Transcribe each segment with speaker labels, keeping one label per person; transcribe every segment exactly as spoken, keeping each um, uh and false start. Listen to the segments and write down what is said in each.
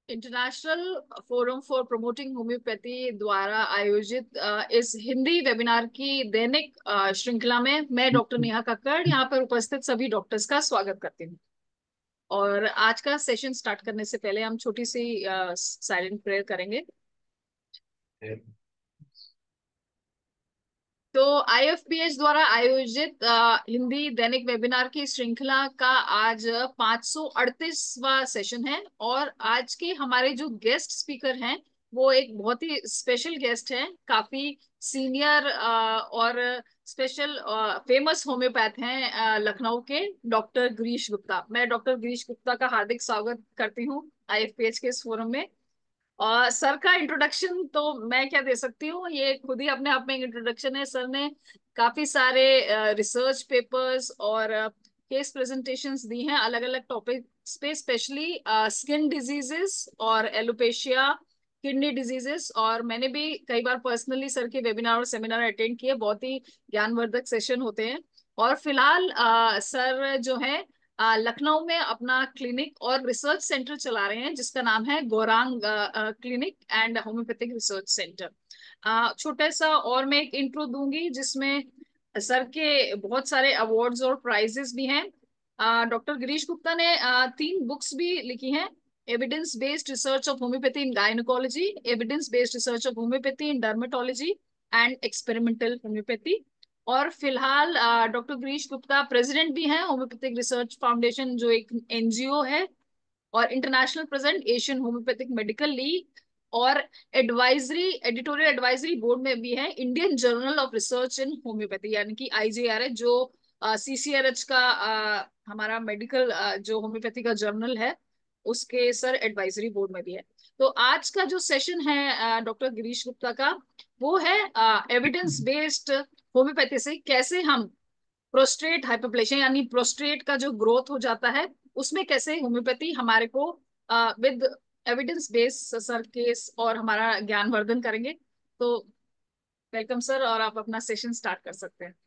Speaker 1: International forum for promoting homeopathy द्वारा आयोजित अ, इस हिंदी वेबिनार की दैनिक अ, श्रृंखला में मैं डॉक्टर नेहा कक्कड़ यहाँ पर उपस्थित सभी डॉक्टर्स का स्वागत करती हूँ। और आज का सेशन स्टार्ट करने से पहले हम छोटी सी साइलेंट प्रेयर करेंगे। तो आईएफपीएच द्वारा आयोजित अ, हिंदी दैनिक वेबिनार की श्रृंखला का आज पाँच सौ अड़तीसवां सेशन है। और आज के हमारे जो गेस्ट स्पीकर हैं वो एक बहुत ही स्पेशल गेस्ट हैं, काफी सीनियर और स्पेशल फेमस होम्योपैथ हैं, अ, लखनऊ के डॉक्टर गिरीश गुप्ता। मैं डॉक्टर गिरीश गुप्ता का हार्दिक स्वागत करती हूँ आईएफपीएच के इस फोरम में। और सर का इंट्रोडक्शन तो मैं क्या दे सकती हूँ, ये खुद ही अपने आप में एक इंट्रोडक्शन है। सर ने काफी सारे रिसर्च पेपर्स और केस प्रेजेंटेशंस दी हैं अलग अलग टॉपिक्स पे, स्पेशली स्किन डिजीजेस और एलोपेशिया, किडनी डिजीजेस। और मैंने भी कई बार पर्सनली सर के वेबिनार और सेमिनार अटेंड किए, बहुत ही ज्ञानवर्धक सेशन होते हैं। और फिलहाल अ, सर जो है अ, लखनऊ में अपना क्लिनिक और रिसर्च सेंटर चला रहे हैं जिसका नाम है Gaurang clinic and homeopathic research centre. छोटा सा और मैं एक इंट्रो दूंगी जिसमें सर के बहुत सारे अवार्ड्स और प्राइजेस भी हैं। डॉक्टर गिरीश गुप्ता ने अ, तीन बुक्स भी लिखी हैं। Evidence based research of homeopathy in gynaecology, evidence based research of homeopathy in dermatology and experimental homeopathy. और फिलहाल डॉक्टर गिरीश गुप्ता प्रेसिडेंट भी हैं होम्योपैथिक रिसर्च फाउंडेशन, जो एक एनजीओ है, और international president Asian homeopathic medical league, और एडवाइजरी एडिटोरियल एडवाइजरी बोर्ड में भी है Indian journal of research in homeopathy यानी कि आईजेआरएच, जो सीसीआरएच का अ, हमारा मेडिकल जो होम्योपैथी का जर्नल है उसके सर एडवाइजरी बोर्ड में भी है। तो आज का जो सेशन है डॉक्टर गिरीश गुप्ता का, वो है एविडेंस बेस्ड होम्योपैथी से कैसे हम प्रोस्टेट हाइपरप्लेशिया यानी प्रोस्टेट का जो ग्रोथ हो जाता है उसमें कैसे होम्योपैथी हमारे को with evidence based sir case और हमारा ज्ञानवर्धन करेंगे। तो वेलकम सर, और आप अपना सेशन स्टार्ट कर सकते हैं।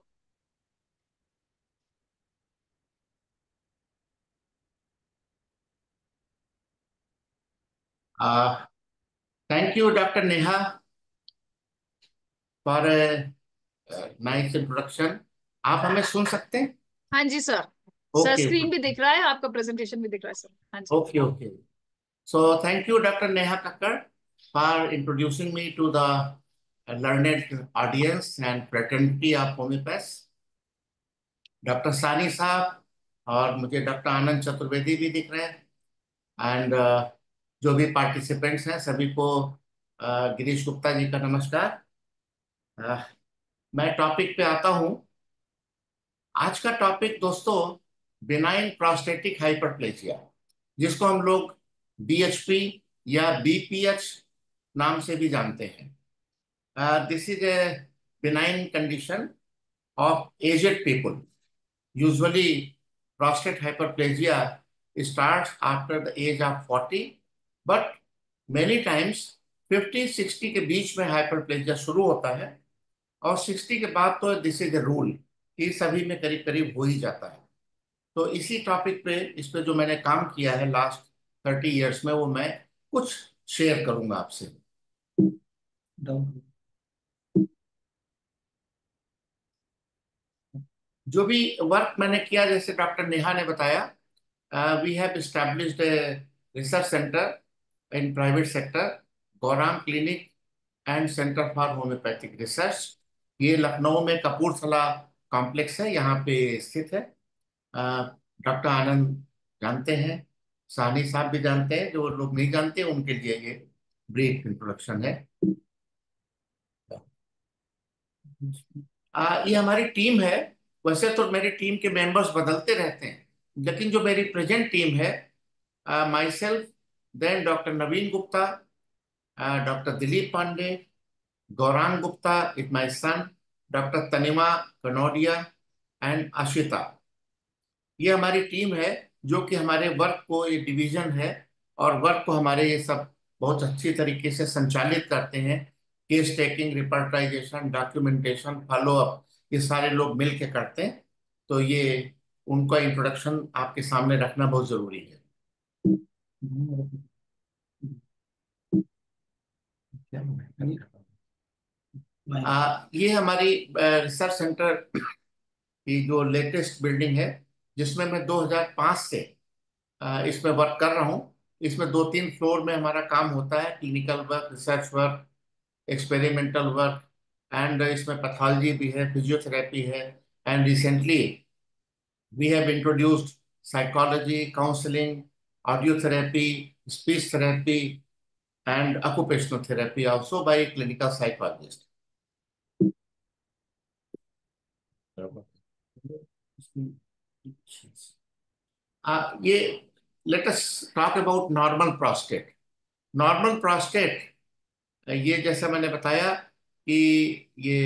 Speaker 2: Thank you doctor Neha for nice introduction. आप हमें सुन सकते हैं?
Speaker 1: हाँ जी सर। सर
Speaker 2: ओके
Speaker 1: स्क्रीन भी दिख रहा है, आपका प्रेजेंटेशन भी दिख रहा है सर। हाँ जी।
Speaker 2: Okay okay. So thank you doctor Neha Kakkar for introducing me to the learned audience and fraternity of homeopaths। Doctor Sani साहब और मुझे डॉक्टर आनंद चतुर्वेदी भी दिख रहे हैं। एंड जो भी पार्टिसिपेंट्स हैं सभी को uh, गिरीश गुप्ता जी का नमस्कार। uh, मैं टॉपिक पे आता हूँ। आज का टॉपिक दोस्तों बिनाइन प्रोस्टेटिक हाइपरप्लेजिया, जिसको हम लोग बीएचपी या बीपीएच नाम से भी जानते हैं। This is a benign condition of aged people. Usually prostate hyperplasia starts after the age of forty, but many times fifty sixty के बीच में हाइपरप्लेजिया शुरू होता है, और सिक्सटी के बाद तो दिस इज ए रूल कि सभी में करीब करीब हो ही जाता है। तो इसी टॉपिक पे, इस पे जो मैंने काम किया है लास्ट थर्टी इयर्स में, वो मैं कुछ शेयर करूंगा आपसे। जो भी वर्क मैंने किया, जैसे डॉक्टर नेहा ने बताया, we have established a research centre in private sector, Gaurang clinic and centre for homeopathic research. ये लखनऊ में कपूरथला कॉम्प्लेक्स है, यहाँ पे स्थित है। डॉक्टर आनंद जानते हैं, सानी साहब भी जानते हैं, जो लोग नहीं जानते उनके लिए ये ब्रीफ इंट्रोडक्शन है। आ, ये हमारी टीम है। वैसे तो मेरी टीम के मेंबर्स बदलते रहते हैं, लेकिन जो मेरी प्रेजेंट टीम है, myself, then doctor Naveen Gupta, doctor Dilip Pandey, Gaurang Gupta is my son, doctor Tanima Kanodia and Ashita. ये हमारी टीम है जो कि हमारे वर्क को, ये डिवीजन है, और वर्क को हमारे ये सब बहुत अच्छी तरीके से संचालित करते हैं। Case taking, repertorization, documentation, follow up, ये सारे लोग मिल के करते हैं। तो ये उनका इंट्रोडक्शन आपके सामने रखना बहुत जरूरी है। आ, ये हमारी रिसर्च सेंटर की जो लेटेस्ट बिल्डिंग है, जिसमें मैं दो हज़ार पाँच से आ, इसमें वर्क कर रहा हूँ। इसमें दो तीन फ्लोर में हमारा काम होता है, clinical work, research work, experimental work, and इसमें पैथोलॉजी भी है, फिजियोथेरेपी है, and recently we have introduced psychology, counselling, audiotherapy, speech therapy, and occupational therapy also by a clinical psychologist. Uh, ये let us talk about normal prostate. Normal prostate, ये जैसा मैंने बताया कि ये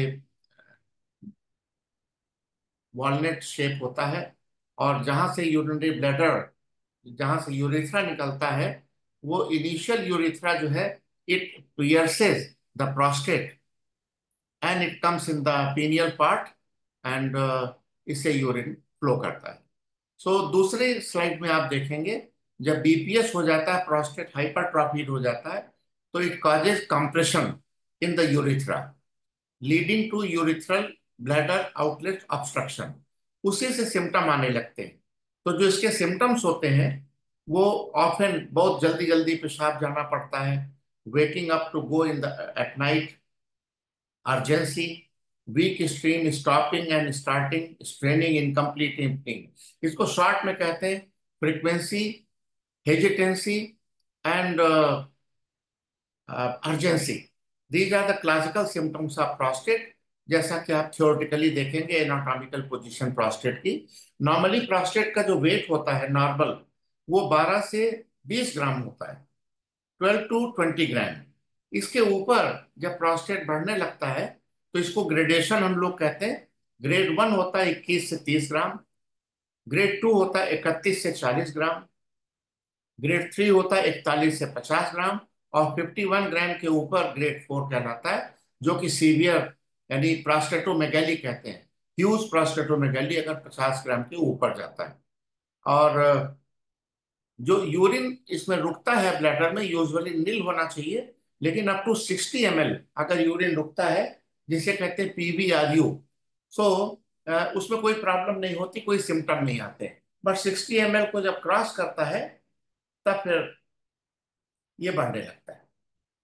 Speaker 2: वॉलनट शेप होता है, और जहां से यूरिनरी ब्लैडर, जहां से यूरिथ्रा निकलता है, वो इनिशियल यूरिथ्रा जो है, it pierces the prostate and it comes in the penile part, and इससे यूरिन फ्लो करता है। सो so, दूसरे स्लाइड में आप देखेंगे, जब बीपीएस हो जाता है, प्रोस्टेट हाइपरट्रॉफीड हो जाता है, तो it causes compression in the urethra leading to urethral bladder outlet obstruction. उसी से सिम्टम आने लगते हैं। तो जो इसके सिम्टम्स होते हैं, वो ऑफन बहुत जल्दी जल्दी पेशाब जाना पड़ता है, waking up to go in the at night, urgency, weak stream, stopping and starting, straining, incomplete emptying. इसको शॉर्ट में कहते हैं frequency, hesitancy and urgency. These are the classical symptoms of prostate, जैसा कि आप थियोरेटिकली देखेंगे एनाटॉमिकल पोजीशन प्रोस्टेट की। Normally prostate का जो वेट होता है नॉर्मल, वो बारह से बीस ग्राम होता है, ट्वेल्व टू ट्वेंटी ग्राम। इसके ऊपर जब प्रोस्टेट बढ़ने लगता है, तो इसको ग्रेडेशन हम लोग कहते हैं। ग्रेड वन होता है इक्कीस से तीस ग्राम, ग्रेड टू होता है इकतीस से चालीस ग्राम, ग्रेड थ्री होता है इकतालीस से पचास ग्राम, और इक्यावन ग्राम के ऊपर ग्रेड फोर कहलाता है, जो कि सीवियर यानी प्रोस्टेटोमेगाली कहते हैं। ह्यूज प्रोस्टेटोमेगाली अगर पचास ग्राम के ऊपर जाता है। और जो यूरिन इसमें रुकता है ब्लैडर में, यूजुअली नील होना चाहिए, लेकिन up to sixty M L अगर यूरिन रुकता है, जिसे कहते हैं पीवी आर यू, सो उसमें कोई प्रॉब्लम नहीं होती, कोई सिम्टम नहीं आते। बट सिक्सटी एम एल को जब क्रॉस करता है, तब फिर ये बढ़ने लगता है।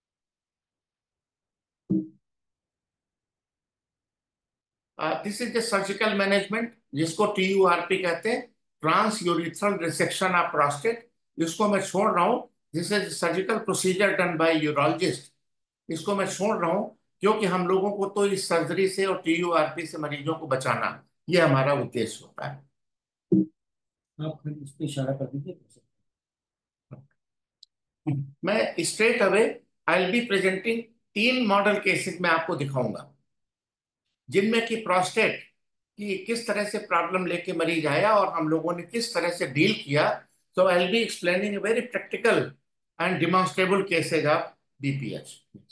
Speaker 2: This is the surgical management, जिसको टीयूआरपी कहते हैं, trans urethral resection of prostate. इसको मैं छोड़ रहा हूँ, this is surgical procedure done by urologist. इसको मैं छोड़ रहा हूँ क्योंकि हम लोगों को तो इस सर्जरी से और टीयूआरपी से मरीजों को बचाना, ये हमारा उद्देश्य होता है। आप इस पे इशारा कर दीजिए। मैं straight away I will be presenting तीन मॉडल केसेस में आपको दिखाऊंगा, जिनमें कि प्रोस्टेट की किस तरह से प्रॉब्लम लेके मरीज आया और हम लोगों ने किस तरह से डील किया। So I will be explaining a very practical and demonstrable cases of BPH.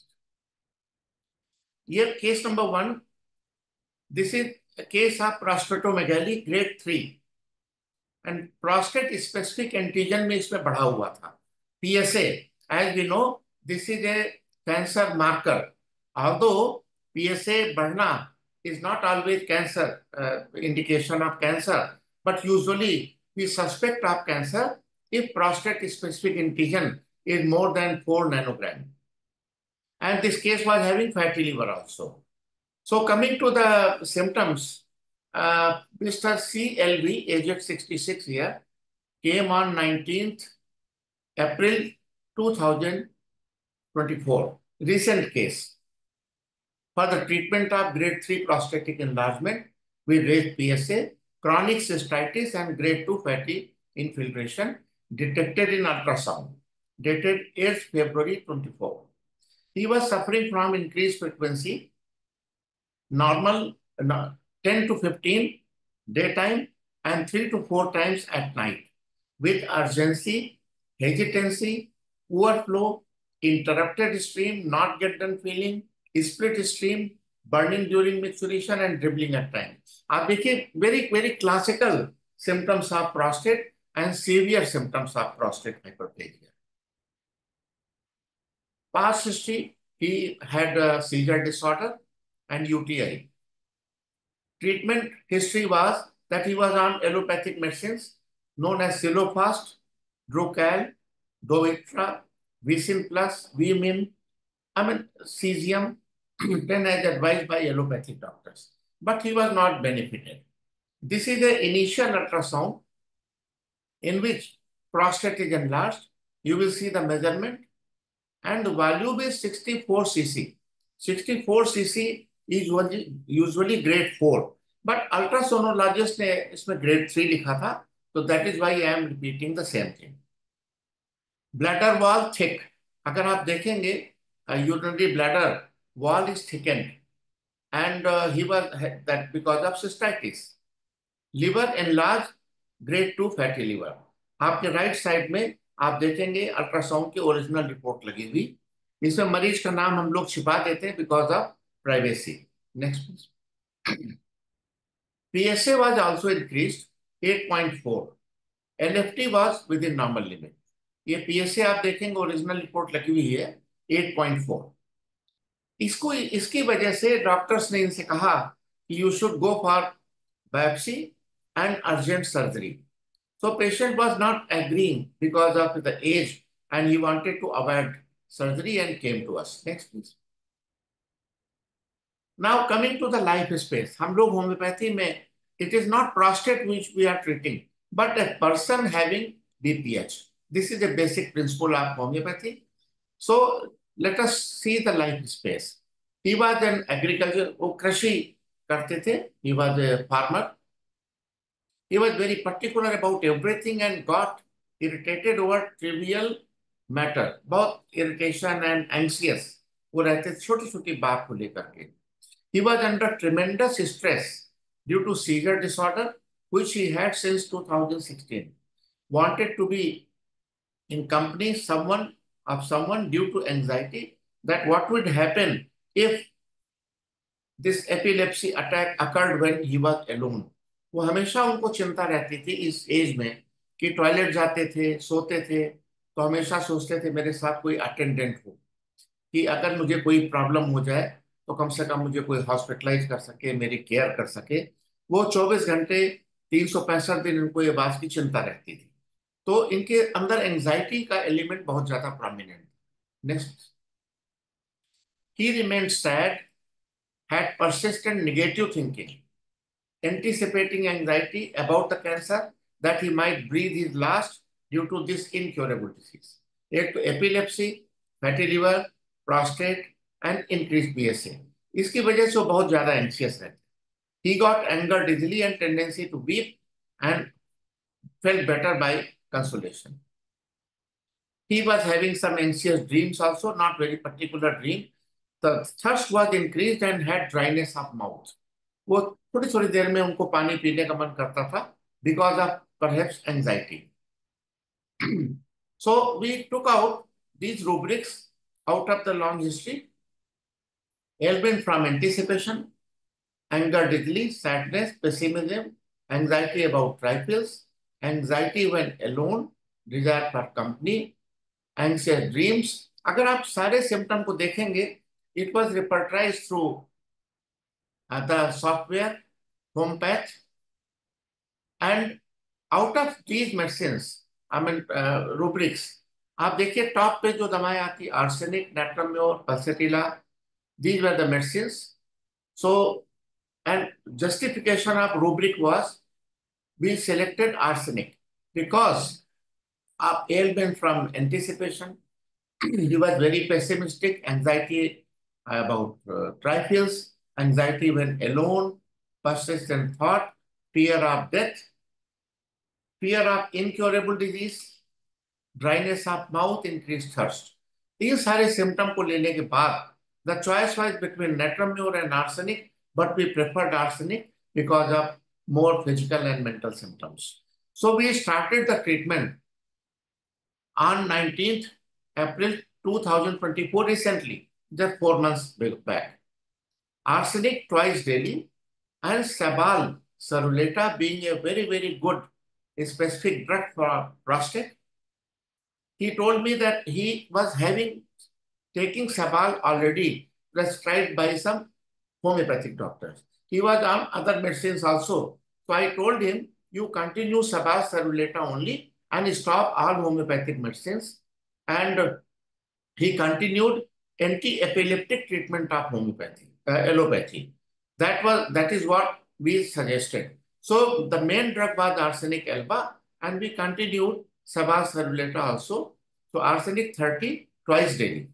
Speaker 2: ये case number one, this is case of prostatomegaly grade three, and prostate specific antigen में इसमें बढ़ा हुआ था, PSA. As we know, this is a cancer marker, although PSA बढ़ना is not always cancer uh, indication of cancer, but usually we suspect of cancer if prostate specific antigen is more than four nanogram, and this case was having fatty liver also. So coming to the symptoms, uh, Mister C L V, aged sixty-six year, came on nineteenth April two thousand twenty-four, recent case. For the treatment of grade three prostatic enlargement, we raised P S A, chronic cystitis and grade two fatty infiltration detected in ultrasound, dated eighth February twenty-four. He was suffering from increased frequency, normal uh, ten to fifteen daytime and three to four times at night, with urgency, hesitancy, poor flow, interrupted stream, not get done feeling, split stream, burning during micturition and dribbling at times. आप देखिए, very very classical symptoms of prostate and severe symptoms of prostate hyperplasia. Past history, he had a seizure disorder and U T I. Treatment history was that he was on allopathic medicines known as Silofast, Drocal, Dovitra, Vicin Plus, Vimin, I mean Cesium, then as advised by allopathic doctors. But he was not benefited. This is the initial ultrasound in which prostate is enlarged. You will see the measurement and the value is sixty-four C C. sixty-four C C is usually, usually grade four. But ultrasonologist ने इसमें grade three लिखा था, so that is why I am repeating the same thing. Bladder wall thick. अगर आप देखेंगे, urinary bladder wall is thickened, and uh, he was that because of cystitis. Liver enlarged, grade two fatty liver. आपके right side में आप देखेंगे ultrasound की original report लगी हुई. इसमें मरीज का नाम हम लोग छिपा देते हैं because of privacy. Next please. PSA was also increased eight point four. LFT was within normal limit. ये पीएसए आप देखेंगे ओरिजिनल रिपोर्ट लगी हुई है eight point four. इसको इसकी वजह से डॉक्टर्स ने इनसे कहा कि you should go for biopsy and urgent surgery. So patient was not agreeing because of the age and he wanted to avoid surgery and came to us. Next please. Now coming to the life space. हम लोग homeopathy में it is not prostate which we are treating but a person having B P H. This is a basic principle of homeopathy. So let us see the life space. He was an agriculture, वो कृषि करते थे. He was a farmer. He was very particular about everything and got irritated over trivial matter. बहुत irritation and anxious वो रहते छोटी छोटी बात को लेकर के. He was under tremendous stress due to seizure disorder which he had since two thousand sixteen. Wanted to be in company someone of someone due to anxiety that what would happen if this epilepsy attack occurred when he was alone. वो हमेशा उनको चिंता रहती थी इस as में कि toilet जाते थे, सोते थे, तो हमेशा सोचते थे मेरे साथ कोई अटेंडेंट हो कि अगर मुझे कोई प्रॉब्लम हो जाए तो कम से कम मुझे कोई हॉस्पिटलाइज कर सके, मेरी केयर कर सके. वो चौबीस घंटे तीन सौ पैंसठ दिन इनको ये बात की चिंता रहती थी. तो इनके अंदर एंजाइटी का एलिमेंट बहुत ज्यादा prominent. Next. He remained sad, had persistent negative thinking, anticipating anxiety about the cancer that he might breathe his last due to this incurable disease. एक तो epilepsy, fatty liver, prostate and increased B S A. इसकी वजह से वो बहुत ज्यादा anxious रहते. He got angered easily and tendency to weep and felt better by consolation. He was having some anxious dreams also, not very particular dream. The thirst was increased and had dryness of mouth. वो थोड़ी थोड़ी देर में उनको पानी पीने का मन करता था because of perhaps anxiety. So we took out these rubrics out of the long history. Ailment from anticipation, anger, diddly, sadness, pessimism, anxiety about trifles, anxiety when alone, desire for company, anxious dreams. अगर आप सारे symptom को देखेंगे, it was repertorized through Uh, the software Homepath, and out of these medicines, I mean uh, rubrics, आप देखिए top पे जो दवाएं आती, arsenic, natrum mur, pulsatilla, these were the medicines. So and justification of rubric was we selected arsenic because of ailment from anticipation. He was very pessimistic, anxiety about uh, trifles, anxiety when alone, persistent thought, fear of death, fear of incurable disease, dryness of mouth, increased thirst. इन सारे symptom को लेने के बाद the choice was between natriumur and arsenic, but we preferred arsenic because of more physical and mental symptoms. So we started the treatment on nineteenth April two thousand twenty-four, recently, just four months back. Arsenic twice daily and Sabal Ceruleta being a very, very good specific drug for prostate. He told me that he was having taking Sabal already prescribed by some homeopathic doctors. He was on other medicines also. So I told him, you continue Sabal Ceruleta only and stop all homeopathic medicines. And he continued anti-epileptic treatment of homeopathy, uh, allopathy. That was that is what we suggested. So the main drug was arsenic alba, and we continued Sabal Ceruleta also. So arsenic thirty twice daily.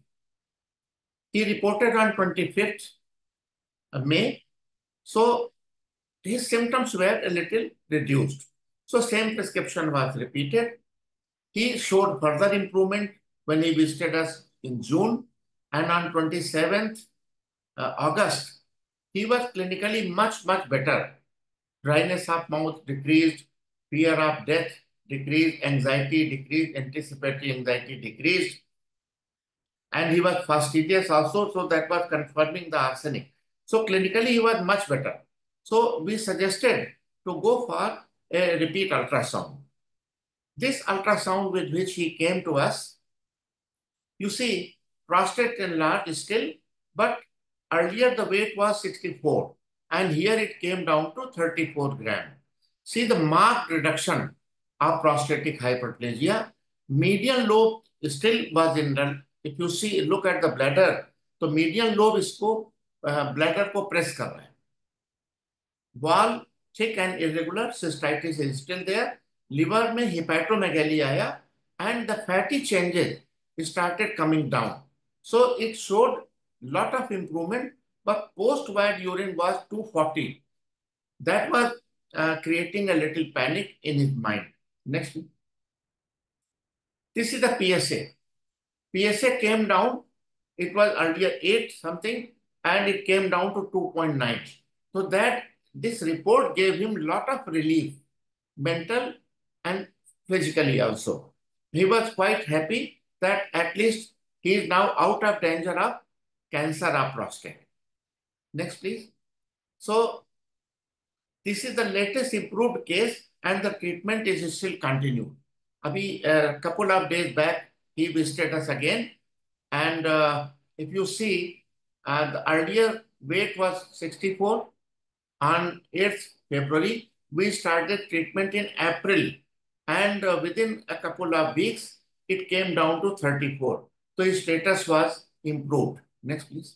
Speaker 2: He reported on twenty-fifth of May. So his symptoms were a little reduced. So same prescription was repeated. He showed further improvement when he visited us in June, and on twenty-seventh uh, August, he was clinically much, much better. Dryness of mouth decreased, fear of death decreased, anxiety decreased, anticipatory anxiety decreased, and he was fastidious also, so that was confirming the arsenic. So clinically, he was much better. So we suggested to go for a repeat ultrasound. This ultrasound with which he came to us, you see, prostate enlarged still, but earlier the weight was sixty-four, and here it came down to thirty-four gram. See the marked reduction of prostatic hyperplasia. Median lobe still was in the, if you see, look at the bladder, तो median lobe इसको uh, bladder को press कर रहा है. Wall thick and irregular, cystitis is still there. Liver में hepatomegaly आया, and the fatty changes started coming down. So it showed lot of improvement, but post-wide urine was two forty. That was uh, creating a little panic in his mind. Next. This is the P S A. P S A came down. It was earlier eight something, and it came down to two point nine. So that this report gave him lot of relief, mental and physically also. He was quite happy that at least he is now out of danger of cancer of prostate. Next, please. So this is the latest improved case, and the treatment is still continued. Abhi, a couple of days back, he visited us again. And uh, if you see, uh, the earlier weight was sixty-four. On eighth February, we started treatment in April. And uh, within a couple of weeks, it came down to thirty-four. So his status was improved. Next, please.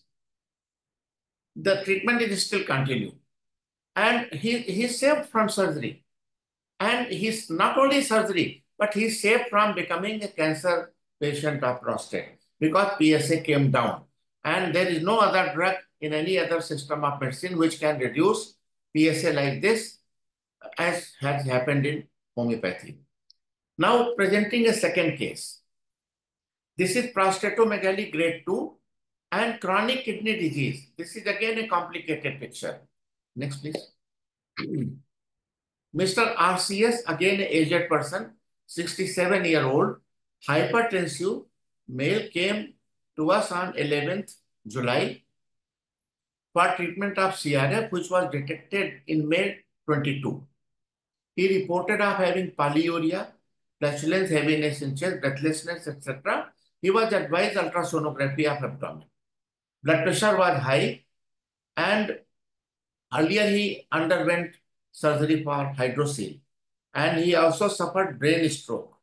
Speaker 2: The treatment is still continued. And he, he's saved from surgery. And he's not only surgery, but he's saved from becoming a cancer patient of prostate because P S A came down. And there is no other drug in any other system of medicine which can reduce P S A like this, as has happened in homeopathy. Now presenting a second case. This is prostatomegaly grade two and chronic kidney disease. This is again a complicated picture. Next, please. Mister R C S, again an aged person, sixty-seven year old, hypertensive, male, came to us on eleventh July for treatment of C R F, which was detected in May twenty-two. He reported of having polyuria, flatulence, heaviness in chest, breathlessness, et cetera. He was advised ultrasonography of abdomen. Blood pressure was high, and earlier he underwent surgery for hydrocele, and he also suffered brain stroke.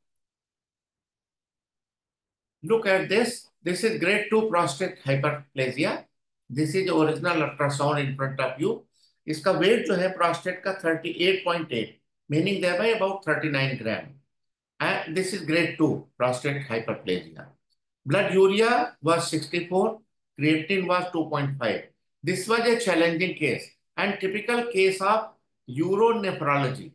Speaker 2: Look at this. This is grade two prostate hyperplasia. This is the original ultrasound in front of you. इसका weight जो है prostate का thirty-eight point eight, meaning thereby about thirty-nine gram. And this is grade two prostate hyperplasia. Blood urea was sixty-four, creatinine was two point five. This was a challenging case and typical case of uronephrology.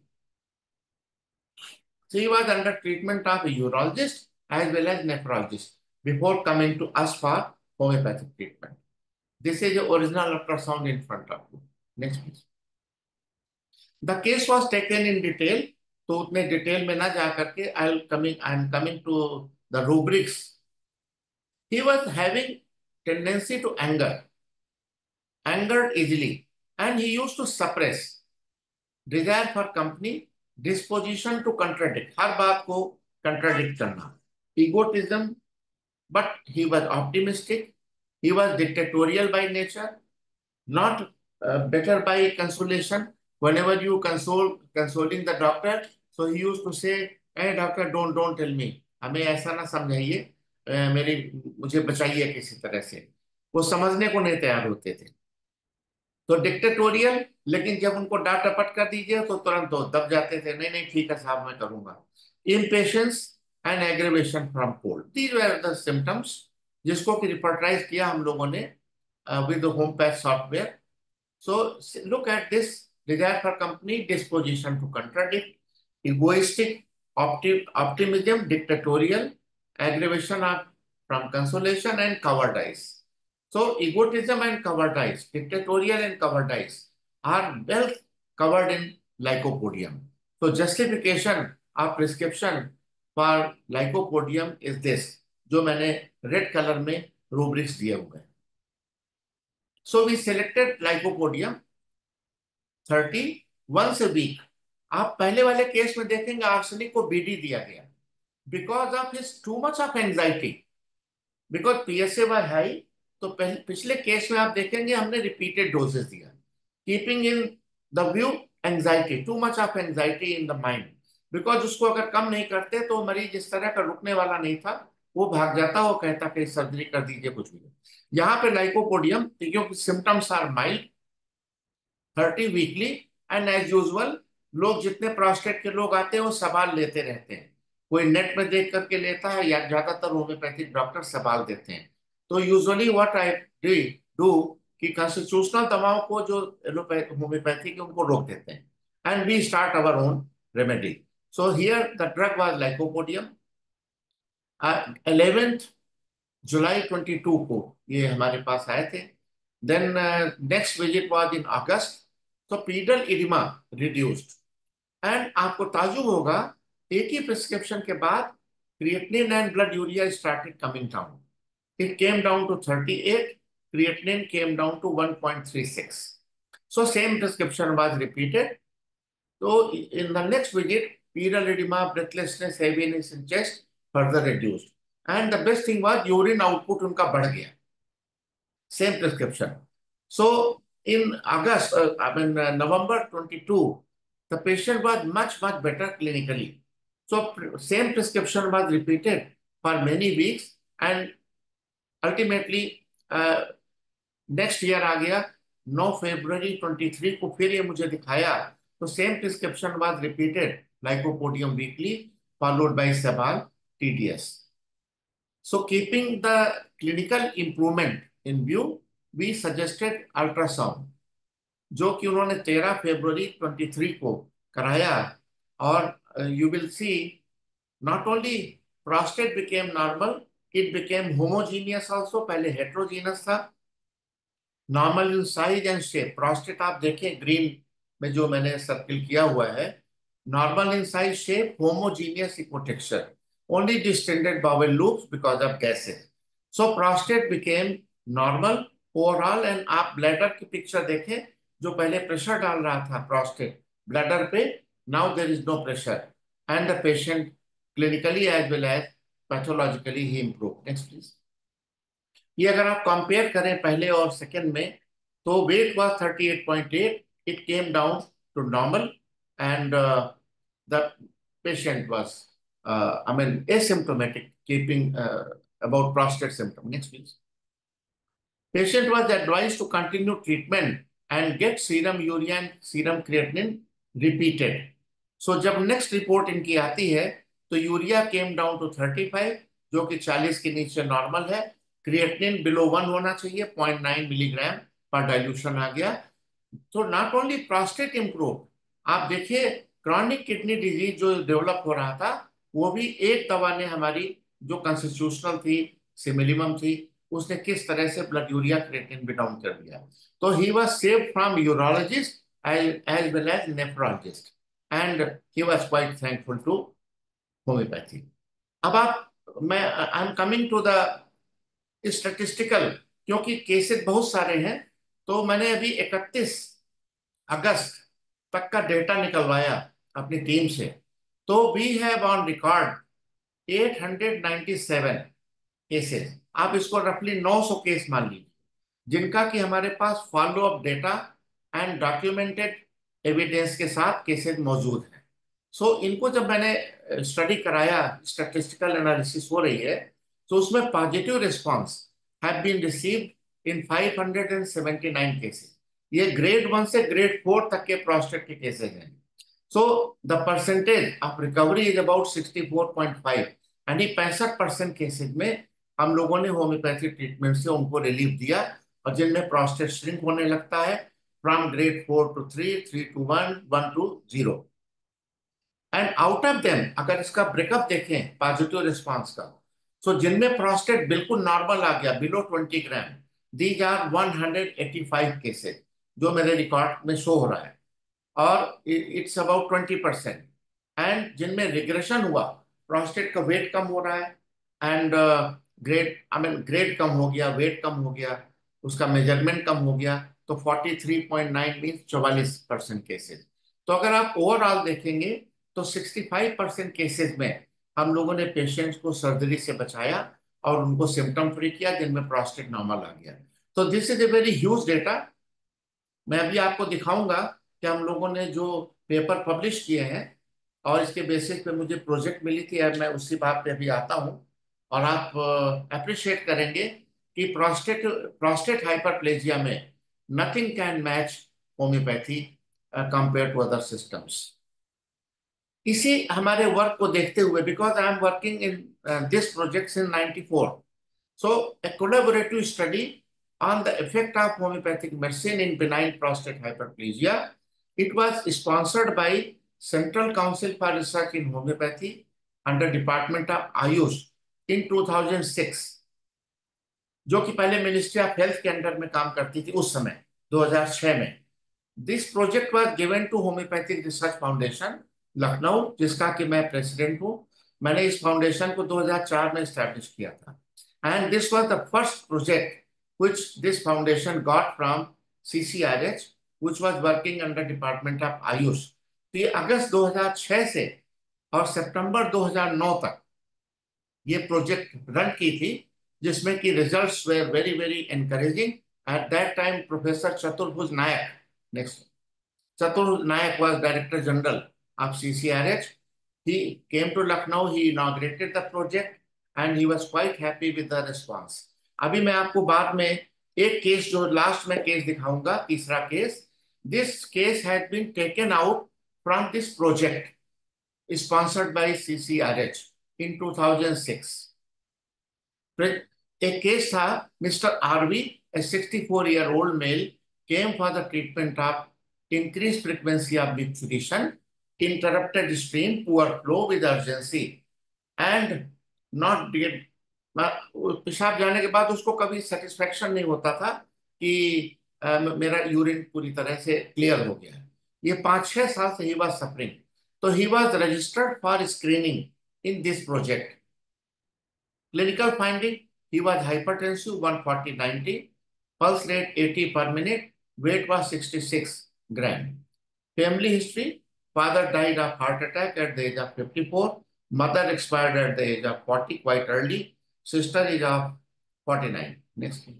Speaker 2: So he was under treatment of a urologist as well as nephrologist before coming to us for homeopathic treatment. This is the original ultrasound in front of you. Next, please. The case was taken in detail. तो उतने detail में ना जा करके I'll coming I'm coming to the rubrics. He was having tendency to anger, angered easily, and he used to suppress desire for company, disposition to contradict, हर बात को contradict करना, egotism, but he was optimistic. He was dictatorial by nature, not uh, better by consolation. Whenever you console consoling the doctor, so he used to say, hey doctor, don't don't tell me, हमें ऐसा ना समझाइए, अ, मेरी मुझे बचाइए किसी तरह से। वो समझने को नहीं तैयार होते थे। तो डिक्टेटोरियल, लेकिन जब उनको डांट डपट कर दीजिए तो तुरंत वो दब जाते थे, नहीं नहीं ठीक है साहब मैं करूंगा। Impatience and aggravation from cold, these were the symptoms जिसको कि रिपोर्टराइज किया हम लोगों ने with Hompath software. So s- look at this: desire for company, disposition to contradict, egoistic, opti- optimism, dictatorial, aggravation of, from consolation, and cowardice. So egotism and cowardice, dictatorial and cowardice are well covered in lycopodium. So justification of prescription for lycopodium is this, जो मैंने red colour में rubrics दिए हुए हैं। So we selected lycopodium thirty once a week. आप पहले वाले case में देखेंगे आर्सेनिक को बीडी दिया गया because of his too much of anxiety, because PSA was high. तो पहले पिछले केस में आप देखेंगे हमने रिपीटेड डोजेस दिया, keeping in the view anxiety, too much of anxiety in the mind, because उसको अगर कम नहीं करते तो मरीज इस तरह का रुकने वाला नहीं था, वो भाग जाता, वो कहता कि सर्जरी कर दीजिए कुछ भी। यहाँ पे लाइकोपोडियम, क्योंकि symptoms are mild, thirty weekly, and as usual लोग जितने प्रोस्टेट के लोग आते हैं वो सवाल लेते रहते हैं, कोई नेट में देख करके लेता है या ज्यादातर होम्योपैथिक डॉक्टर सवाल देते हैं। तो यूजुअली व्हाट आई डू कि कॉन्स्टिट्यूशनल दवाओं को जो होम्योपैथी के उनको रोक देते हैं, and we start our own remedy. So here the drug was lycopodium. Eleventh July twenty two को ये हमारे पास आए थे। Then next visit was in August. तो पीडल इडिमा रिड्यूस्ड, एंड आपको ताजुब होगा एक ही प्रिस्क्रिप्शन के बाद creatinine and blood urea started coming down. It came down to thirty eight, creatinine came down to one point three six. So same prescription was repeated. So in the next visit, pedal edema, breathlessness, heaviness in chest further reduced. And the best thing was urine output उनका बढ़ गया, same prescription. So in August, uh, I mean uh, November twenty-two, the patient was much much better clinically. So pre- same prescription was repeated for many weeks, and ultimately uh, next year आ गया नौ फरवरी तेईस को फिर ये मुझे दिखाया, तो same prescription was repeated, lycopodium weekly followed by sabal TDS. So keeping the clinical improvement in view, we suggested ultrasound, जो कि उन्होंने तेरह फरवरी तेईस को कराया। और you will see not only prostate became normal, it became homogeneous also, पहले heterogeneous था। Normal in size and shape, prostate आप देखें ग्रीन में जो मैंने सर्किल किया हुआ है, normal in size, shape, homogeneous echotexture, only distended bowel loops because of gases. So prostate became normal overall, and आप ब्लैडर की पिक्चर देखें, जो पहले प्रेशर डाल रहा था प्रोस्टेट ब्लैडर पे, now there is no pressure, and the patient clinically as well as pathologically he improved. Next please. ये अगर आप कंपेयर करें पहले और सेकंड में, तो weight was thirty eight point eight, it came down to normal, and the patient was I mean asymptomatic, keeping uh, about prostate symptom. Next please. Patient was advised to continue treatment and get serum urea and serum creatinine repeated. So जब next report इनकी आती है तो urea came down to thirty five, जो कि चालीस के नीचे नॉर्मल है। क्रिएटिनिन बिलो वन होना चाहिए, पॉइंट नाइन मिलीग्राम पर डाइल्यूशन आ गया। तो नॉट ओनली प्रोस्टेट इम्प्रूव, आप देखिए क्रॉनिक किडनी डिजीज जो डेवलप हो रहा था, वो भी एक दवा ने हमारी जो कॉन्स्टिट्यूशनल थी, सिमिलिमम थी, उसने किस तरह से ब्लड यूरिया क्रिएटिनिन भी डाउन कर दिया। तो he was saved from urologist as well as nephrologist, and he was quite thankful to homoeopathy. अब आप मैं I am coming to the statistical, क्योंकि केसेस बहुत सारे हैं, तो मैंने अभी इकतीस अगस्त तक का डेटा निकलवाया अपनी टीम से। तो we have on record eight hundred ninety seven cases, आप इसको रफली नौ सौ केस मान लीजिए, जिनका कि हमारे पास follow up data and documented evidence के साथ केसेस मौजूद हैं। सो so, इनको जब मैंने स्टडी कराया, स्टैटिस्टिकल एनालिसिस हो रही है, तो उसमें positive response have been received in five hundred seventy nine cases. ये ग्रेड वन से ग्रेड फोर तक के प्रोस्टेट के केसेस हैं। So the percentage of recovery is about sixty four point five, यानी पैंसठ परसेंट केसेज में हम लोगों ने होम्योपैथी ट्रीटमेंट से उनको रिलीफ दिया, और जिनमें प्रोस्टेट श्रिंक होने लगता है from grade four to three, three to one, one to zero. And out of them अगर इसका ब्रेकअप देखें पॉजिटिव रिस्पांस का, सो जिनमें प्रोस्टेट बिल्कुल नॉर्मल आ गया below twenty gram, these are one hundred eighty five cases जो मेरे रिकॉर्ड में शो हो रहा है, और it's about twenty percent. And जिनमें रिग्रेशन हुआ, प्रोस्टेट का वेट कम हो रहा है, and grade I mean grade कम हो गया, वेट कम हो गया, उसका मेजरमेंट कम हो गया, तो forty three point nine mean चौवालीस परसेंट केसेज। तो अगर आप ओवरऑल देखेंगे तो सिक्सटी फाइव परसेंट केसेज में हम लोगों ने पेशेंट्स को सर्जरी से बचाया और उनको सिम्टम फ्री किया, जिनमें प्रोस्टेट नॉर्मल आ गया। तो this is a very huge data. मैं अभी आपको दिखाऊंगा कि हम लोगों ने जो पेपर पब्लिश किए हैं, और इसके बेसिस पे मुझे प्रोजेक्ट मिली थी, और मैं उसी बात पे अभी आता हूँ। और आप अप्रिशिएट करेंगे कि प्रोस्टेट प्रोस्टेट हाइपरप्लेजिया में nothing can match homoeopathy compare to other systems. इसी हमारे वर्क को देखते हुए, because I am working in this project in ninety four, so a collaborative study on the effect of homeopathic medicine in benign prostate hyperplasia. It was sponsored by Central Council for Research in Homeopathy under Department of Ayush in two thousand six, जो कि पहले ministry of health के under में काम करती थी उस समय, दो हज़ार छह में। This project was given to homoeopathic research foundation Lucknow, जिसका कि मैं प्रेसिडेंट हूँ। मैंने इस फाउंडेशन को दो हज़ार चार में स्टैब्लिश किया था, and this was the first project which this foundation got from C C R H, which was working under Department of Ayush। तो ये अगस्त दो हज़ार छह से और सितंबर दो हज़ार नौ तक ये प्रोजेक्ट रन की थी, जिसमें कि results were very very encouraging. At that time professor Chaturbhuj Nayak, next, चतुर्भुज नायक was Director General of C C R H. He came to Lucknow, he inaugurated the project, and he was quite happy with the response. अभी मैं आपको बाद में एक case, जो last में case दिखाऊंगा, तीसरा case, this case had been taken out from this project sponsored by C C R H in two thousand six. एक केस था, mister R V, a sixty-four year old male, came for the treatment of increased frequency of bifurcation, interrupted stream, poor flow with urgency, and not did, पेशाब जाने के बाद उसको कभी satisfaction नहीं होता था कि अ, मेरा यूरिन पूरी तरह से क्लियर हो गया है। ये पाँच छह साल से ही वॉज सफरिंग। तो he was registered for screening in this project. Clinical finding, he was hypertensive one forty ninety, pulse rate eighty per minute, weight was sixty-six gram. Family history, father died of heart attack at the age of fifty-four, mother expired at the age of forty, quite early, sister is of forty-nine. Next.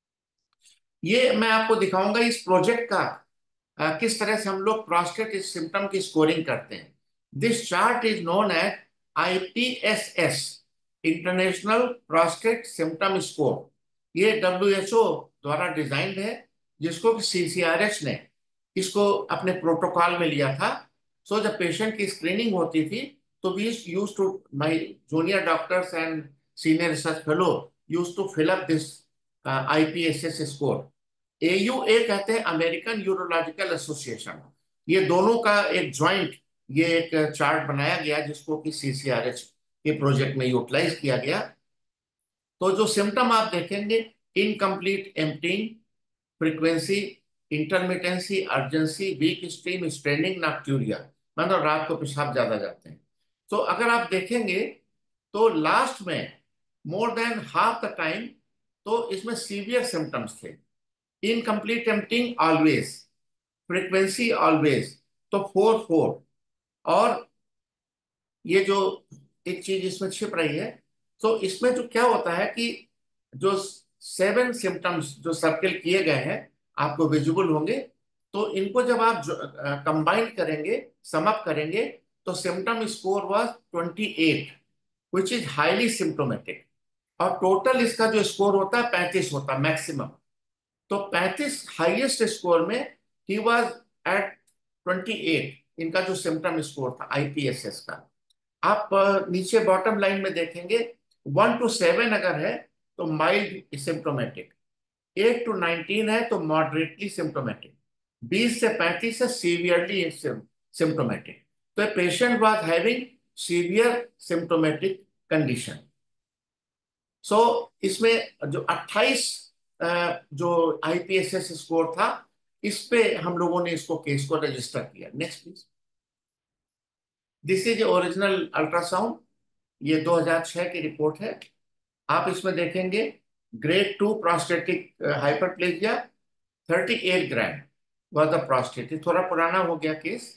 Speaker 2: ये मैं आपको दिखाऊंगा इस project का अ, किस तरह से हम लोग प्रोस्टेट इस सिम्टम की स्कोरिंग करते हैं। This chart is known as I P S S, international prostate symptom score. ये डब्ल्यू एच ओ द्वारा डिजाइंड है, जिसको कि सी सी आर एच ने इसको अपने प्रोटोकॉल में लिया था। सो जब पेशेंट की स्क्रीनिंग होती थी, तो we use to, my junior doctors and senior research fellow use to fill up this I P S S score. A U A कहते हैं अमेरिकन यूरोलॉजिकल एसोसिएशन। ये दोनों का एक ज्वाइंट ये एक चार्ट बनाया गया, जिसको कि सी सी आर एच के प्रोजेक्ट में यूटिलाइज किया गया। तो जो सिम्टम आप देखेंगे, incomplete emptying, frequency, intermittency, urgency, weak stream, straining, nocturia, मतलब रात को पेशाब ज्यादा जाते हैं। तो अगर आप देखेंगे तो लास्ट में more than half the time तो इसमें सीवियर सिम्टम्स थे। Incomplete emptying always, frequency always, तो फोर फोर। और ये जो एक चीज इसमें छिप रही है, तो इसमें जो क्या होता है कि जो सेवन सिम्टम्स जो सर्किल किए गए हैं आपको विजिबल होंगे, तो इनको जब आप कंबाइन करेंगे, समअप करेंगे, तो symptom score was twenty eight, which is highly symptomatic. और टोटल इसका जो स्कोर होता है पैंतीस होता है मैक्सिमम। तो पैंतीस हाईएस्ट स्कोर में he was at twenty eight, इनका जो सिम्टम स्कोर था आईपीएसएस का। आप अ, नीचे बॉटम लाइन में देखेंगे, वन टू सेवन अगर है तो mild symptomatic, eight to nineteen है तो मॉडरेटली सिम्टोमेटिक, बीस से पैंतीस है सीवियरली सिम्टोमेटिक। तो patient was having severe symptomatic condition. So इसमें जो अट्ठाईस जो आईपीएसएस स्कोर था, इस पे हम लोगों ने इसको केस को रजिस्टर किया। Next please. This is original ultrasound, ये दो हज़ार छह की रिपोर्ट है। आप इसमें देखेंगे grade two prostatic hyperplasia, thirty eight gram was the prostate. थोड़ा पुराना हो गया केस।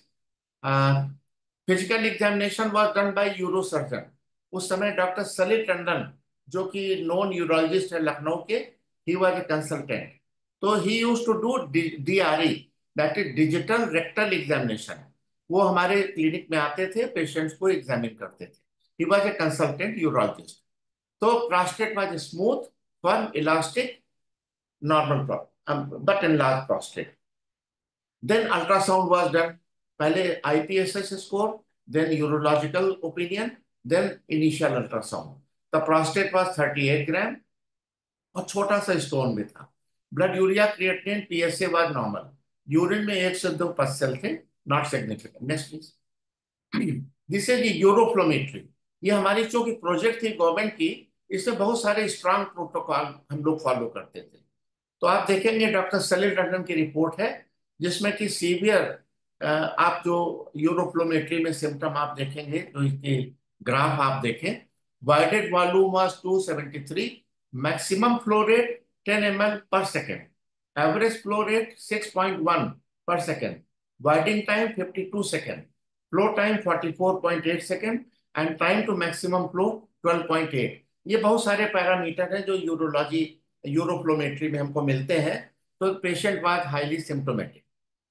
Speaker 2: Physical examination was done by uro surgeon. उस समय डॉक्टर सलिल टंडन, जो कि नॉन यूरोलॉजिस्ट है लखनऊ के, ही वॉज ए कंसल्टेंट। तो he use to do D R E, that is digital rectal examination. वो हमारे क्लिनिक में आते थे, पेशेंट्स को एग्जामिन करते थे। He was a consultant urologist. तो prostate was smooth, firm, elastic, normal, um, but enlarged prostate. Then ultrasound was done. पहले I P S S score, then urological opinion, then initial ultrasound. The prostate was thirty eight gram और छोटा सा stone भी था। Blood urea creatinine P S A was normal. Urine में एक से दो पस्सेल थे, not significant. Next please. This is uroflowmetry. ये हमारी चूंकि प्रोजेक्ट थी गवर्नमेंट की, इसमें बहुत सारे स्ट्रांग प्रोटोकॉल हम लोग फॉलो करते थे। तो आप देखेंगे डॉक्टर सलील टंडन की रिपोर्ट है, जिसमें कि सीवियर आप जो यूरोफ्लोमेट्री में सिम्टम आप देखेंगे, तो इसके ग्राफ आप देखें। Voided volume was two seventy three, maximum flow rate ten M L per second, average flow rate six point one per second, voiding time fifty two second, flow time forty four point eight second, and time to maximum flow twelve point eight. ये बहुत सारे parameter हैं जो urology uroflowmetry में हमको मिलते हैं। तो patient was highly symptomatic.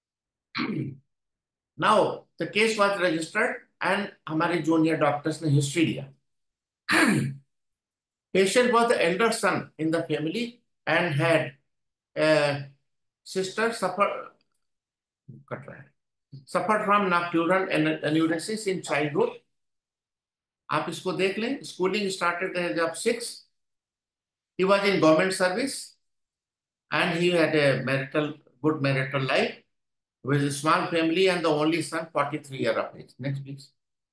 Speaker 2: Now the case was registered and हमारे जूनियर डॉक्टर्स ने हिस्ट्री दिया। Patient was the elder son in the family and had sister suffer कट रहा है suffer from nocturnal enuresis in childhood. आप इसको देख लें। Schooling started age of six. He was in government service and he had a marital, good marital life with a small family and the only son, forty-three year of age. Next, please.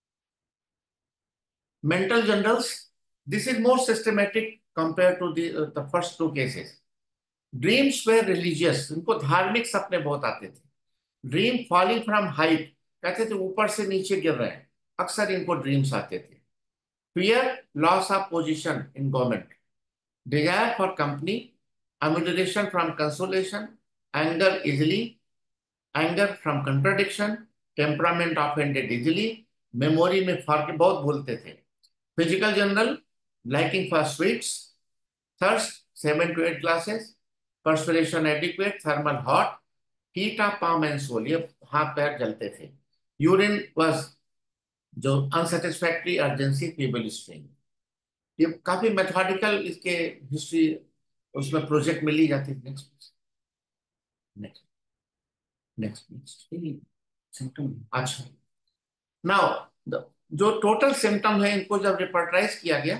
Speaker 2: Mental generals. This is more systematic compared to the, uh, the first two cases. Dreams were religious. इनको धार्मिक सपने बहुत आते थे। Dream falling from height, कहते थे ऊपर से नीचे गिर रहे हैं, अक्सर इनको ड्रीम्स आते थे। Fear, loss of position in government. Desire for company, emulation from consolation, anger easily, anger from contradiction, temperament offended easily, memory में फर्क बहुत भूलते थे। Physical general, liking for sweets, thirst seven to eight glasses, perspiration adequate, thermal hot, heat of palm and sole, ये हाथ पैर जलते थे। Urine was जो unsatisfactory, urgency, feeble strain। ये काफी मेथोडिकल इसके हिस्ट्री उसमें प्रोजेक्ट मिली जाती है। Next next next next symptom. अच्छा, नाउ जो टोटल सिम्टम है इनको जब रिपर्टाइज किया गया,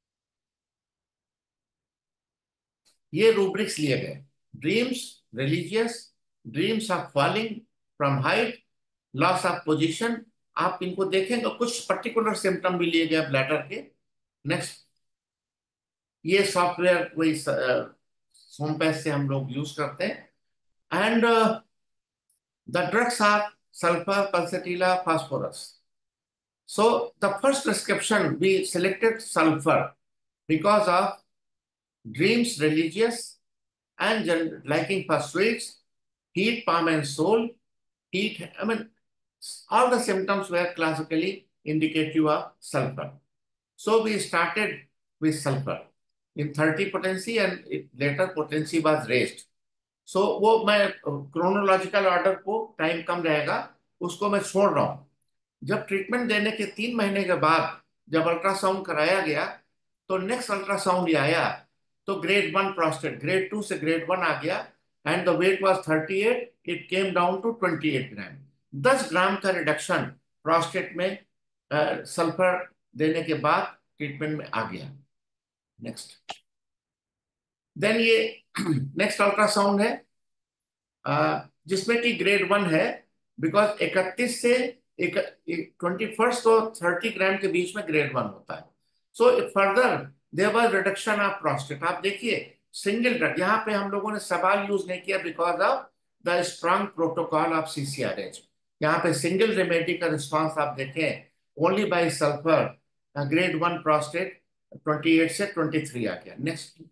Speaker 2: ये रूब्रिक्स लिए गए। Dreams religious, dreams of falling from height, loss of position. आप इनको देखेंगे, कुछ पर्टिकुलर सिम्टम भी लिए गए ब्लैडर के। नेक्स्ट, ये सॉफ्टवेयर वही सोमपैस से हम लोग यूज करते हैं। And the drugs are sulphur, pulsatilla, phosphorus. So the first prescription we selected sulphur because of dreams religious and liking for sweets, heat, palm and sole, heat. I mean, all the symptoms were classically indicative of sulfur. So we started with sulfur in thirty potency and it later potency was raised. So वो मैं chronological order को time कम रहेगा उसको मैं छोड़ रहा हूँ। जब ट्रीटमेंट देने के तीन महीने के बाद जब अल्ट्रासाउंड कराया गया तो नेक्स्ट अल्ट्रासाउंड ये आया तो grade one prostate, grade two से ग्रेड वन आ गया and the weight was thirty eight, it came down to twenty eight gram. दस ग्राम का रिडक्शन प्रोस्टेट में सल्फर देने के बाद ट्रीटमेंट में आ गया। नेक्स्ट, देन ये नेक्स्ट अल्ट्रासाउंड है uh, जिसमें कि ग्रेड वन है बिकॉज इकतीस से ट्वेंटी फर्स्ट तो थर्टी ग्राम के बीच में ग्रेड वन होता है। So further there was reduction of prostate. आप देखिए सिंगल ड्रग, यहाँ पे हम लोगों ने सवाल यूज नहीं किया because of the strong protocol of CCRH. यहाँ पे सिंगल रेमेडी का रिस्पॉन्स आप देखें only by sulphur, grade one prostate twenty eight से ट्वेंटी थ्री आ गया। Next,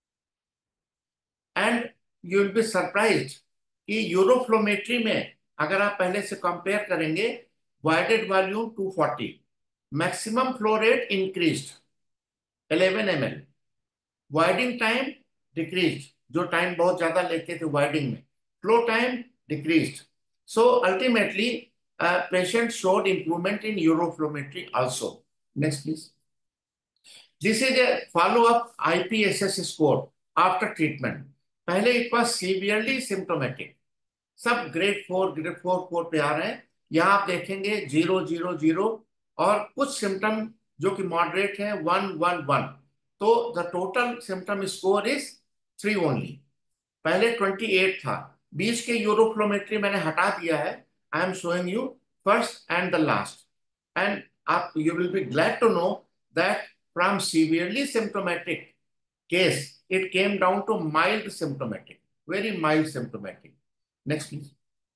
Speaker 2: and you will be surprised कि यूरोफ्लोमेट्री में अगर आप पहले से कंपेयर करेंगे voided volume two forty, maximum flow rate increased eleven M L, voiding time decreased, जो टाइम बहुत ज्यादा लेते थे वाइडिंग में, flow time decreased. So ultimately patient showed improvement in uroflowmetry also. Next please, this is a follow up IPSS score after treatment. पहले it was severely symptomatic, सब grade four grade four four पे आ रहे हैं। यहाँ आप देखेंगे zero zero zero और कुछ सिम्टम जो कि मॉडरेट है वन वन वन, तो the total symptom score is three only. पहले ट्वेंटी एट था, बीच के यूरोफ्लोमेट्री मैंने हटा दिया है। I am showing you first and the last, and आप you will be glad to know that from severely symptomatic case it came down to mild symptomatic, very mild symptomatic. Next please,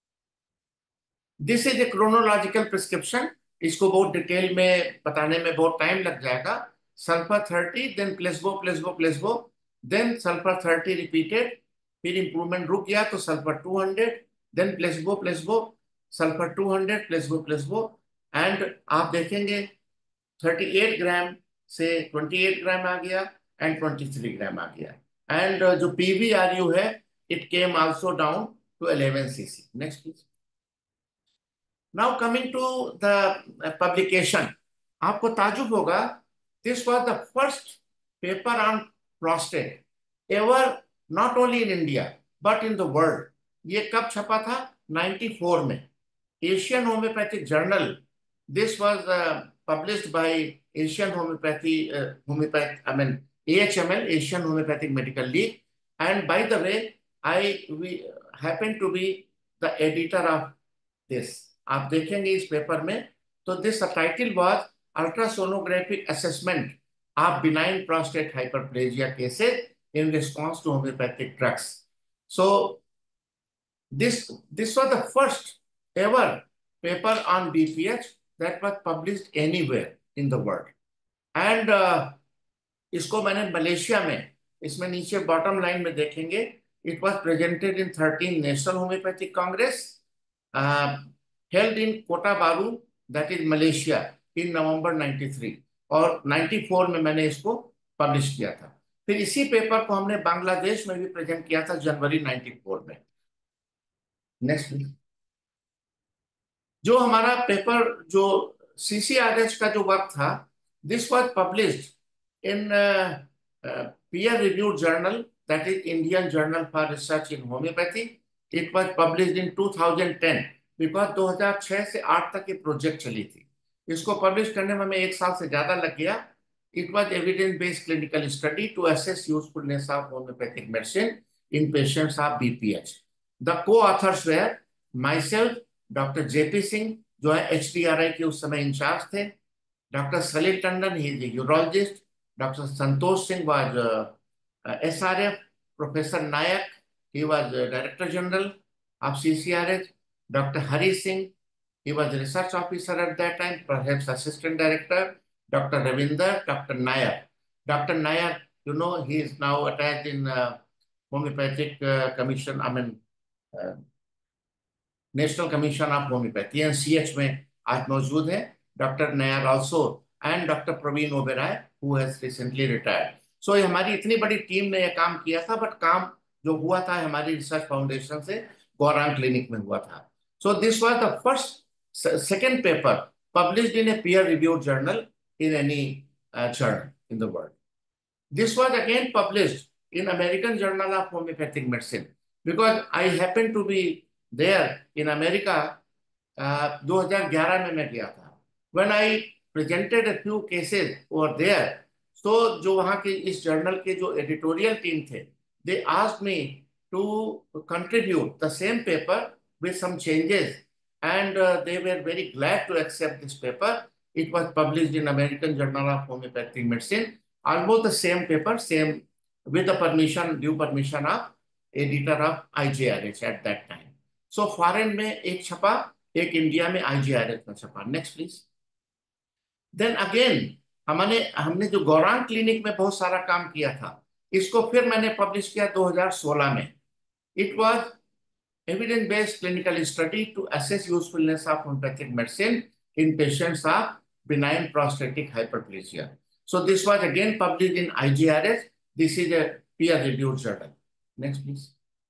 Speaker 2: this is a chronological prescription। इसको बहुत detail में बताने में बहुत time लग जाएगा। Sulphur thirty, then placebo placebo placebo, then sulphur thirty repeated, फिर improvement रुक गया तो sulphur two hundred, then placebo placebo, sulphur two hundred, placebo placebo, and आप देखेंगे थर्टी एट ग्राम से ट्वेंटी एट ग्राम आ गया एंड ट्वेंटी थ्री ग्राम आ गया, एंड uh, जो पीवीआरयू है it came also down to eleven CC. Next please, now coming to the publication, आपको ताजुब होगा this was the first paper on prostate ever, not only in India but in the world. ये कब छपा था? Ninety four में, Asian homeopathic journal. This was published by Asian homeopathy homeopath I mean A H M L, Asian Homeopathic Medical League, and by the way, I we happen to be the editor of this. आप देखेंगे इस paper में, तो this title was Ultrasonographic Assessment of Benign Prostate Hyperplasia Cases in Response to Homeopathic Drugs. So this this was the first ever paper on B P H that was published anywhere in the world, and uh, इसको मैंने Malaysia में, इसमें नीचे bottom line में देखेंगे, it was presented in thirteen national homeopathic congress held in Kota Bharu, that is Malaysia, in November ninety three, और ninety four में मैंने इसको पब्लिश किया था। फिर इसी पेपर को हमने बांग्लादेश में भी प्रेजेंट किया था जनवरी नाइंटी फोर में। नेक्स्ट, जो हमारा पेपर जो सीसीआरएच का जो वर्क था, this was published in uh, uh, peer-reviewed journal, that is Indian Journal for Research in Homeopathy. It was published in two thousand ten because दो हज़ार छह से आठ तक ये प्रोजेक्ट चली थी। इसको पब्लिश करने में हमें एक साल से ज्यादा लग गया। It was evidence-based clinical study to assess usefulness of homeopathic medicine in patients of B P H. The co-authors were myself, Doctor J P Singh, जो है H D R I के उस समय इंचार्ज थे, Doctor Salil Tandon, he is a urologist, Doctor Santosh Singh was uh, uh, S R F, Professor Nayak, he was uh, Director General of C C R H, Doctor Hari Singh, he was the research officer at that time, perhaps assistant director, Doctor Ravinder, Doctor Nayak. Doctor Nayak, you know, he is now attached in uh, Homeopathic uh, Commission, I mean, uh, National Commission of Homeopathy, N C H में आज मौजूद है। Doctor Nayak also, and Doctor Praveen Oberoi, who has recently retired. So ये हमारी इतनी बड़ी team ने ये काम किया था, बट काम जो हुआ था हमारी रिसर्च फाउंडेशन से गौरांग क्लिनिक में हुआ था. So this was the first second paper published in a peer reviewed journal in any uh, journal in the world. This was again published in American Journal of Homeopathic Medicine because I happened to be there in America. uh, दो हज़ार ग्यारह में मैं गया था. When I presented a few cases over there, so जो वहाँ के इस जर्नल के जो एडिटोरियल टीम थे, they asked me to contribute the same paper with some changes, and uh, they were very glad to accept this paper. It was published in American Journal of Homeopathic Medicine. Almost the same paper, same with the permission, due permission of editor of I J R H at that time. So foreign में एक छपा, एक India में I J R H में छपा. Next please. Then again हमने हमने जो गौरांग क्लिनिक में बहुत सारा काम किया था, इसको फिर मैंने पब्लिश किया दो हज़ार सोलह में. It was evidence based clinical study to assess usefulness of homeopathic medicine in patients of benign prostatic hyperplasia. So this was again published in I J R H. This is a peer reviewed journal. Next please.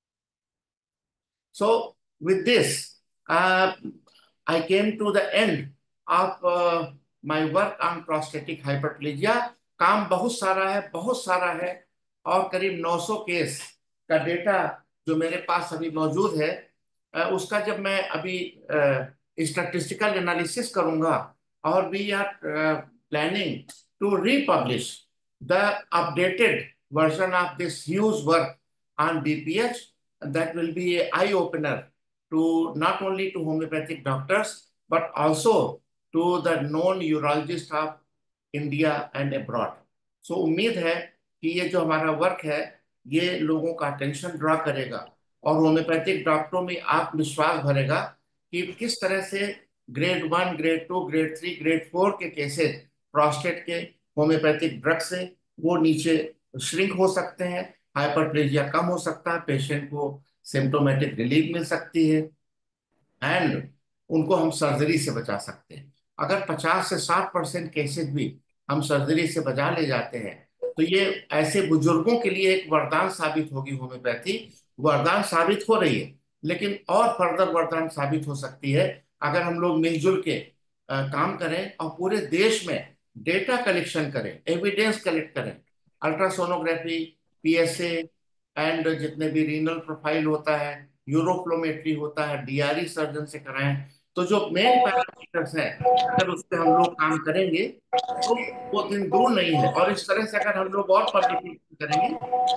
Speaker 2: So with this, uh, I came to the end of uh, my work on prostatic hyperplasia. काम बहुत सारा है, बहुत सारा है, और करीब नौ सौ केस का डेटा जो मेरे पास अभी मौजूद है, उसका जब मैं अभी स्टैटिस्टिकल एनालिसिस करूंगा, और we are planning to republish the updated version of this huge work on B P H. That will be an eye opener to not only to homeopathic doctors but also to the known urologists of India and abroad. So उम्मीद है कि ये जो हमारा work है ये लोगों का अटेंशन ड्रॉ करेगा और होम्योपैथिक डॉक्टरों में आत्मविश्वास भरेगा कि किस तरह से grade one, grade two, grade three, grade four के केसेस प्रोस्टेट के होम्योपैथिक ड्रग से वो नीचे श्रिंक हो सकते हैं, हाइपरप्लेजिया कम हो सकता है, पेशेंट को सिम्टोमेटिक रिलीफ मिल सकती है, एंड उनको हम सर्जरी से बचा सकते हैं. अगर पचास से साठ परसेंट केसेस भी हम सर्जरी से बचा ले जाते हैं तो ये ऐसे बुजुर्गों के लिए एक वरदान साबित होगी. होम्योपैथी वरदान साबित हो रही है, लेकिन और फर्दर वरदान साबित हो सकती है अगर हम लोग मिलजुल के आ, काम करें और पूरे देश में डेटा कलेक्शन करें, एविडेंस कलेक्ट करें, ultrasonography, P S A and जितने भी रीनल प्रोफाइल होता है, यूरोफ्लोमेट्री होता है, D R E सर्जन से कराएं. तो जो मेन पैरामीटर्स हैं अगर उस पर हम लोग काम करेंगे तो वो दिन दूर नहीं है. और इस तरह से अगर हम लोग और पब्लिसिटी करेंगे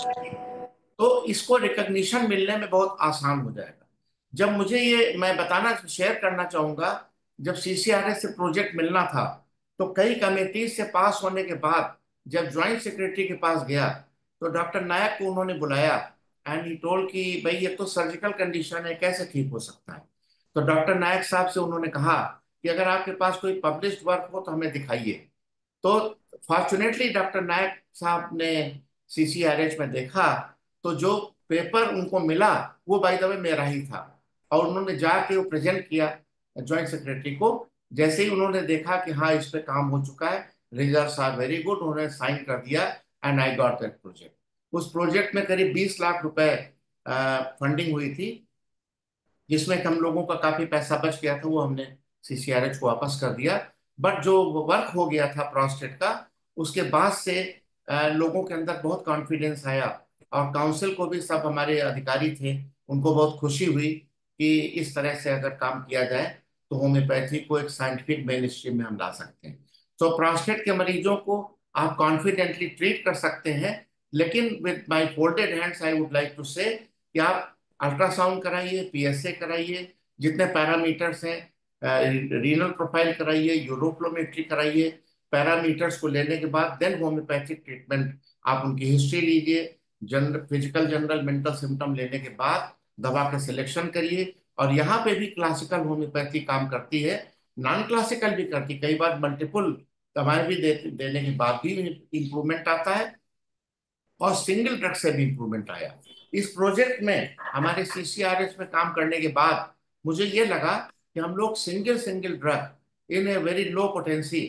Speaker 2: तो इसको रिकॉग्निशन मिलने में बहुत आसान हो जाएगा. जब मुझे ये मैं बताना शेयर करना चाहूंगा, जब C C R H से प्रोजेक्ट मिलना था तो कई कमेटी से पास होने के बाद जब ज्वाइंट सेक्रेटरी के पास गया तो डॉक्टर नायक को उन्होंने बुलाया एंड ही टोल्ड कि भाई ये तो सर्जिकल कंडीशन है, कैसे ठीक हो सकता है. तो डॉक्टर नायक साहब से उन्होंने कहा कि अगर आपके पास कोई पब्लिश्ड वर्क हो तो हमें दिखाइए. तो फॉर्चुनेटली डॉक्टर नायक साहब ने C C R H में देखा तो जो पेपर उनको मिला वो बाय द वे मेरा ही था, और उन्होंने जाके वो प्रेजेंट किया ज्वाइंट सेक्रेटरी को. जैसे ही उन्होंने देखा कि हाँ इस पे काम हो चुका है, रिजल्ट्स आर वेरी गुड, उन्होंने साइन कर दिया and I got that project. उस प्रोजेक्ट में करीब बीस लाख रुपए फंडिंग हुई थी, जिसमें हम लोगों का काफी पैसा बच गया था, वो हमने C C R H को वापस कर दिया. बट जो वर्क हो गया था प्रोस्टेट का, उसके बाद से अ, लोगों के अंदर बहुत कॉन्फिडेंस आया, और काउंसिल को भी, सब हमारे अधिकारी थे, उनको बहुत खुशी हुई कि इस तरह से अगर काम किया जाए तो होम्योपैथी को एक साइंटिफिक मेन स्ट्रीम में हम ला सकते हैं. तो प्रोस्टेट के मरीजों को आप कॉन्फिडेंटली ट्रीट कर सकते हैं, लेकिन with my folded hands I would like to say कि आप अल्ट्रासाउंड कराइए, P S A कराइए, जितने पैरामीटर्स हैं, रीनल प्रोफाइल कराइए, यूरोफ्लोमेट्री कराइए. पैरामीटर्स को लेने के बाद देन होम्योपैथिक ट्रीटमेंट, आप उनकी हिस्ट्री लीजिए, general physical general mental symptom लेने के बाद दवा का सिलेक्शन करिए. और यहाँ पे भी क्लासिकल होम्योपैथी काम करती है, नॉन क्लासिकल भी करती. कई बार मल्टीपल दवाएं भी दे, देने के बाद भी इंप्रूवमेंट आता है, और सिंगल ड्रग से भी इंप्रूवमेंट आया. इस प्रोजेक्ट में हमारे C C R H में काम करने के बाद मुझे ये लगा कि हम लोग single single drug in a very low potency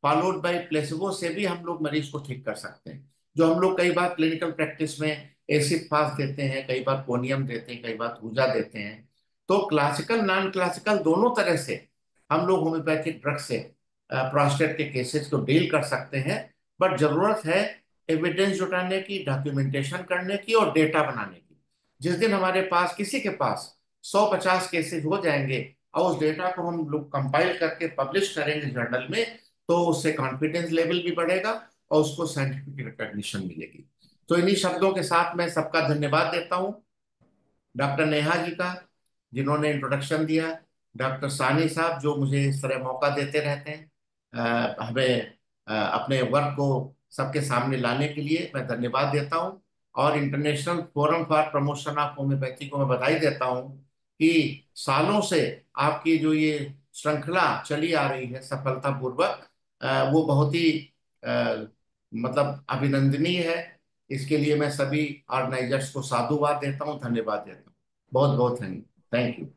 Speaker 2: followed by placebo से भी हम लोग मरीज को ठीक कर सकते हैं। जो हम लोग कई बार क्लिनिकल प्रैक्टिस में एसिड फास्ट देते हैं, कई बार कोनियम देते हैं, कई बार थूजा देते हैं। तो क्लासिकल नॉन क्लासिकल दोनों तरह से हम लोग होम्योपैथिक ड्रग से प्रोस्टेट के केसेस को डील कर सकते हैं। बट जरूरत है एविडेंस जुटाने की, डॉक्यूमेंटेशन करने की और डेटा बनाने की। जिस दिन हमारे पास, किसी के पास सौ पचास केसेस हो जाएंगे और उस डेटा को हम लोग कंपाइल करके पब्लिश करेंगे जर्नल में, तो उससे कॉन्फिडेंस लेवल भी बढ़ेगा और उसको साइंटिफिक रिकॉग्निशन मिलेगी। तो इन्हीं शब्दों के साथ मैं सबका धन्यवाद देता हूँ। डॉक्टर नेहा जी का, जिन्होंने इंट्रोडक्शन दिया, डॉक्टर सानी साहब जो मुझे इस तरह मौका देते रहते हैं अ, हमें अ, अपने वर्क को सबके सामने लाने के लिए मैं धन्यवाद देता हूँ। और international forum for promotion of homeopathy को मैं बधाई देता हूँ कि सालों से आपकी जो ये श्रृंखला चली आ रही है सफलतापूर्वक, अ, वो बहुत ही अ, मतलब अभिनंदनीय है। इसके लिए मैं सभी ऑर्गेनाइजर्स को साधुवाद देता हूँ, धन्यवाद देता हूँ। बहुत बहुत थैंक थैंक यू।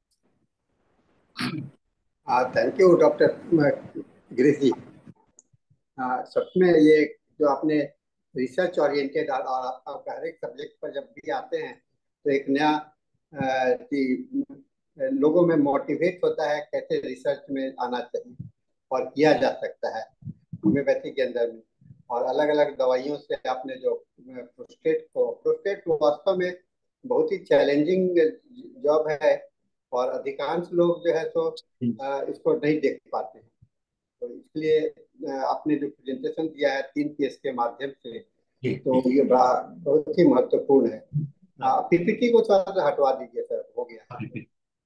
Speaker 3: हाँ, thank you doctor Girish ji. हाँ, सच में ये जो आपने रिसर्च ओरिएंटेड और और आपका हर एक सब्जेक्ट पर जब भी आते हैं तो एक नया अ, कि लोगों में मोटिवेट होता है कैसे रिसर्च में आना चाहिए और किया जा सकता है होम्योपैथी के अंदर में। और अलग अलग दवाइयों से आपने जो प्रोस्टेट को प्रोस्टेट वास्तव में बहुत ही चैलेंजिंग जॉब है और अधिकांश लोग जो है तो अ, इसको नहीं देख पाते हैं। तो इसलिए अ, आपने जो प्रेजेंटेशन दिया है तीन केस के माध्यम से,
Speaker 2: जी
Speaker 3: तो ये बड़ा बहुत ही महत्वपूर्ण है। पीपीटी को थोड़ा सा हटवा दीजिए सर, हो गया।
Speaker 2: जी।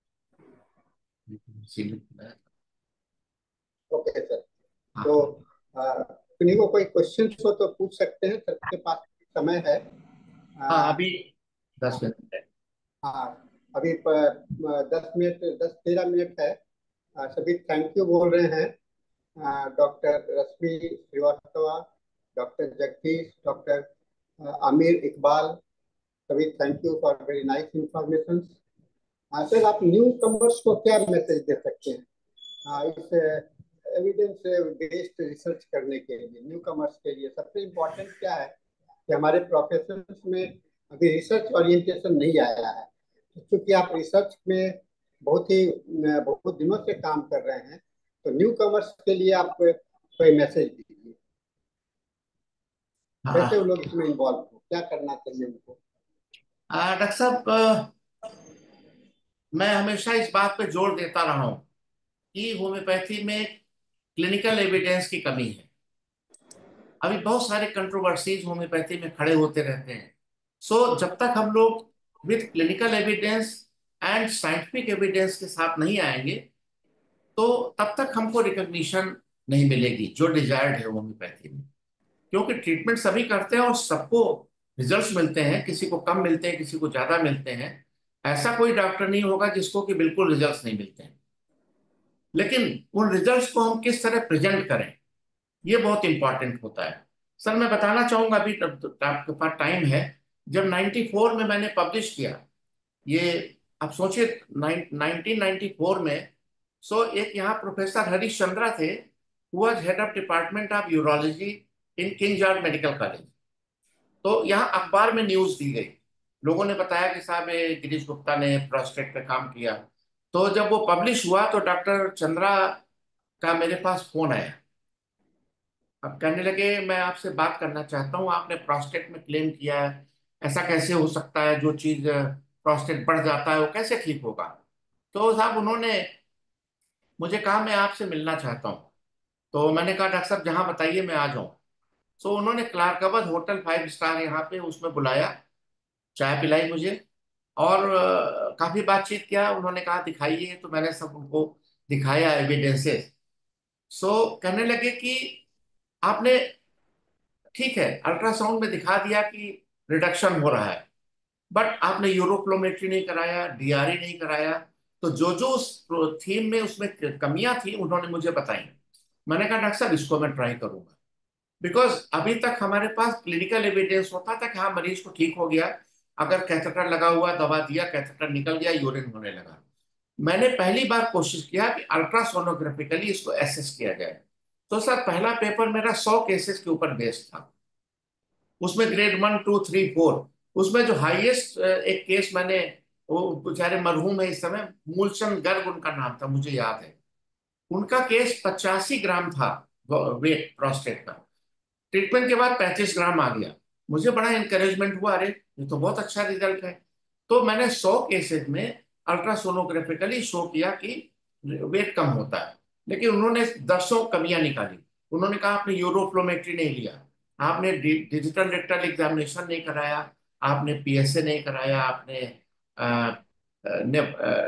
Speaker 3: Okay sir.
Speaker 2: हाँ
Speaker 3: तो अ, किन्हीं को कोई क्वेश्चन हो तो पूछ सकते हैं, सर के पास समय है।
Speaker 2: हाँ,
Speaker 3: अ,
Speaker 2: अभी दस मिनट है।
Speaker 3: हाँ, अभी प- दस मिनट दस तेरह मिनट है। अ, सभी थैंक यू बोल रहे हैं। Doctor Rashmi Srivastava, doctor Jagdish, doctor Aamir Iqbal, सभी thank you for very nice information. Sir, आप न्यू कमर्स को क्या मैसेज दे सकते हैं हाँ, इस एविडेंस बेस्ड रिसर्च करने के लिए? न्यू कमर्स के लिए सबसे इम्पोर्टेंट क्या है कि हमारे प्रोफेशन में अभी रिसर्च ओरिएंटेशन नहीं आया है। क्योंकि आप रिसर्च में बहुत ही बहुत दिनों से काम कर रहे हैं, तो न्यू कमर्स के लिए आप कोई मैसेज दीजिए, कैसे वो
Speaker 2: हाँ
Speaker 3: लोग इसमें इन्वॉल्व हो, क्या करना चाहिए उनको?
Speaker 2: आ, डॉक्टर साहब, अ, मैं हमेशा इस बात पे जोर देता रहा हूँ कि होम्योपैथी में क्लिनिकल एविडेंस की कमी है। अभी बहुत सारे कंट्रोवर्सीज होम्योपैथी में खड़े होते रहते हैं। सो जब तक हम लोग with clinical evidence and scientific evidence के साथ नहीं आएंगे, तो तब तक हमको रिकॉग्निशन नहीं मिलेगी जो डिजायर्ड है होम्योपैथी में। क्योंकि ट्रीटमेंट सभी करते हैं और सबको रिजल्ट्स मिलते हैं, किसी को कम मिलते हैं, किसी को ज्यादा मिलते हैं। ऐसा कोई डॉक्टर नहीं होगा जिसको कि बिल्कुल रिजल्ट्स नहीं मिलते हैं। लेकिन उन रिजल्ट्स को हम किस तरह प्रेजेंट करें, ये बहुत इंपॉर्टेंट होता है। सर, मैं बताना चाहूंगा, अभी तब तब आपके पास टाइम है। जब चौरानवे में मैंने पब्लिश किया ये, आप सोचिए, नाइनटीन नाइंटी फोर में। सो एक यहाँ प्रोफेसर हरीश चंद्रा थे, was head of department of urology in King George Medical College. तो यहाँ अखबार में न्यूज दी गई, लोगों ने बताया कि साहब ये गिरीश गुप्ता ने प्रोस्टेट पे काम किया। तो जब वो पब्लिश हुआ तो डॉक्टर चंद्रा का मेरे पास फोन आया। अब कहने लगे, मैं आपसे बात करना चाहता हूँ, आपने प्रोस्टेट में क्लेम किया है, ऐसा कैसे हो सकता है? जो चीज प्रोस्टेट बढ़ जाता है वो कैसे ठीक होगा? तो साहब उन्होंने मुझे कहा मैं आपसे मिलना चाहता हूँ। तो मैंने कहा डॉक्टर साहब जहाँ बताइए मैं आ जाऊँ। सो उन्होंने क्लार्कबद होटल फाइव स्टार यहाँ पे उसमें बुलाया, चाय पिलाई मुझे और अ, काफी बातचीत किया। उन्होंने कहा दिखाइए, तो मैंने सब उनको दिखाया एविडेंसेस। सो कहने लगे कि आपने, ठीक है, अल्ट्रासाउंड में दिखा दिया कि रिडक्शन हो रहा है, बट आपने यूरोफ्लोमेट्री नहीं कराया, डीआरई नहीं कराया। तो जो जो उस थीम में उसमें कमियां थी उन्होंने मुझे बताई। मैंने कहा डॉक्टर साहब इसको मैं ट्राई करूंगा। बिकॉज अभी तक हमारे पास क्लिनिकल एविडेंस होता था कि हाँ मरीज को ठीक हो गया, अगर कैथेटर लगा हुआ, दवा दिया, कैथेटर निकल गया, यूरिन होने लगा। मैंने पहली बार कोशिश किया कि अल्ट्रासोनोग्राफिकली इसको एसेस किया जाए। तो सर पहला पेपर मेरा सौ केसेस के ऊपर बेस्ड था। उसमें grade one two three four, उसमें जो हाईएस्ट एक केस मैंने, वो बेचारे मरहूम है इस समय, मूलचंद गर्ग उनका नाम था, मुझे याद है। उनका केस पचासी ग्राम था वेट प्रोस्टेट का। ट्रीटमेंट के बाद पैंतीस ग्राम आ गया। मुझे बड़ा इंकरेजमेंट हुआ, अरे ये तो बहुत अच्छा रिजल्ट है। तो मैंने सौ केसेस में अल्ट्रासोनोग्राफिकली शो किया कि वेट कम होता है। लेकिन उन्होंने दसों कमियां निकाली। उन्होंने कहा आपने यूरोफ्लोमेट्री नहीं लिया, आपने डि, डिजिटल रेक्टल एग्जामिनेशन नहीं कराया, आपने पीएसए नहीं कराया, आपने आ, ने,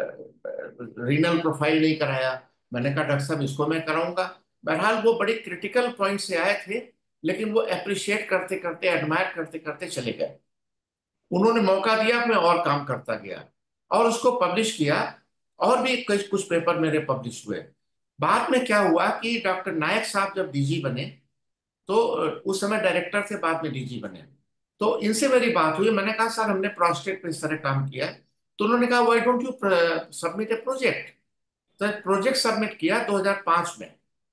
Speaker 2: रीनल प्रोफाइल नहीं कराया। मैंने कहा डॉक्टर साहब इसको मैं कराऊंगा। बहरहाल वो बड़ी क्रिटिकल पॉइंट से आए थे, लेकिन वो अप्रिशिएट करते करते, एडमायर करते करते चले गए। उन्होंने मौका दिया, मैं और काम करता गया और उसको पब्लिश किया। और भी कुछ कुछ पेपर मेरे पब्लिश हुए। बाद में क्या हुआ कि डॉक्टर नायक साहब जब डीजी बने, तो उस समय डायरेक्टर थे, बाद में डीजी बने। तो इनसे मेरी बात हुई, मैंने कहा सर हमने प्रोस्टेट पे इस तरह काम किया है। तो उन्होंने कहा why don't you submit a project. तो प्रोजेक्ट सबमिट किया दो हज़ार पाँच में।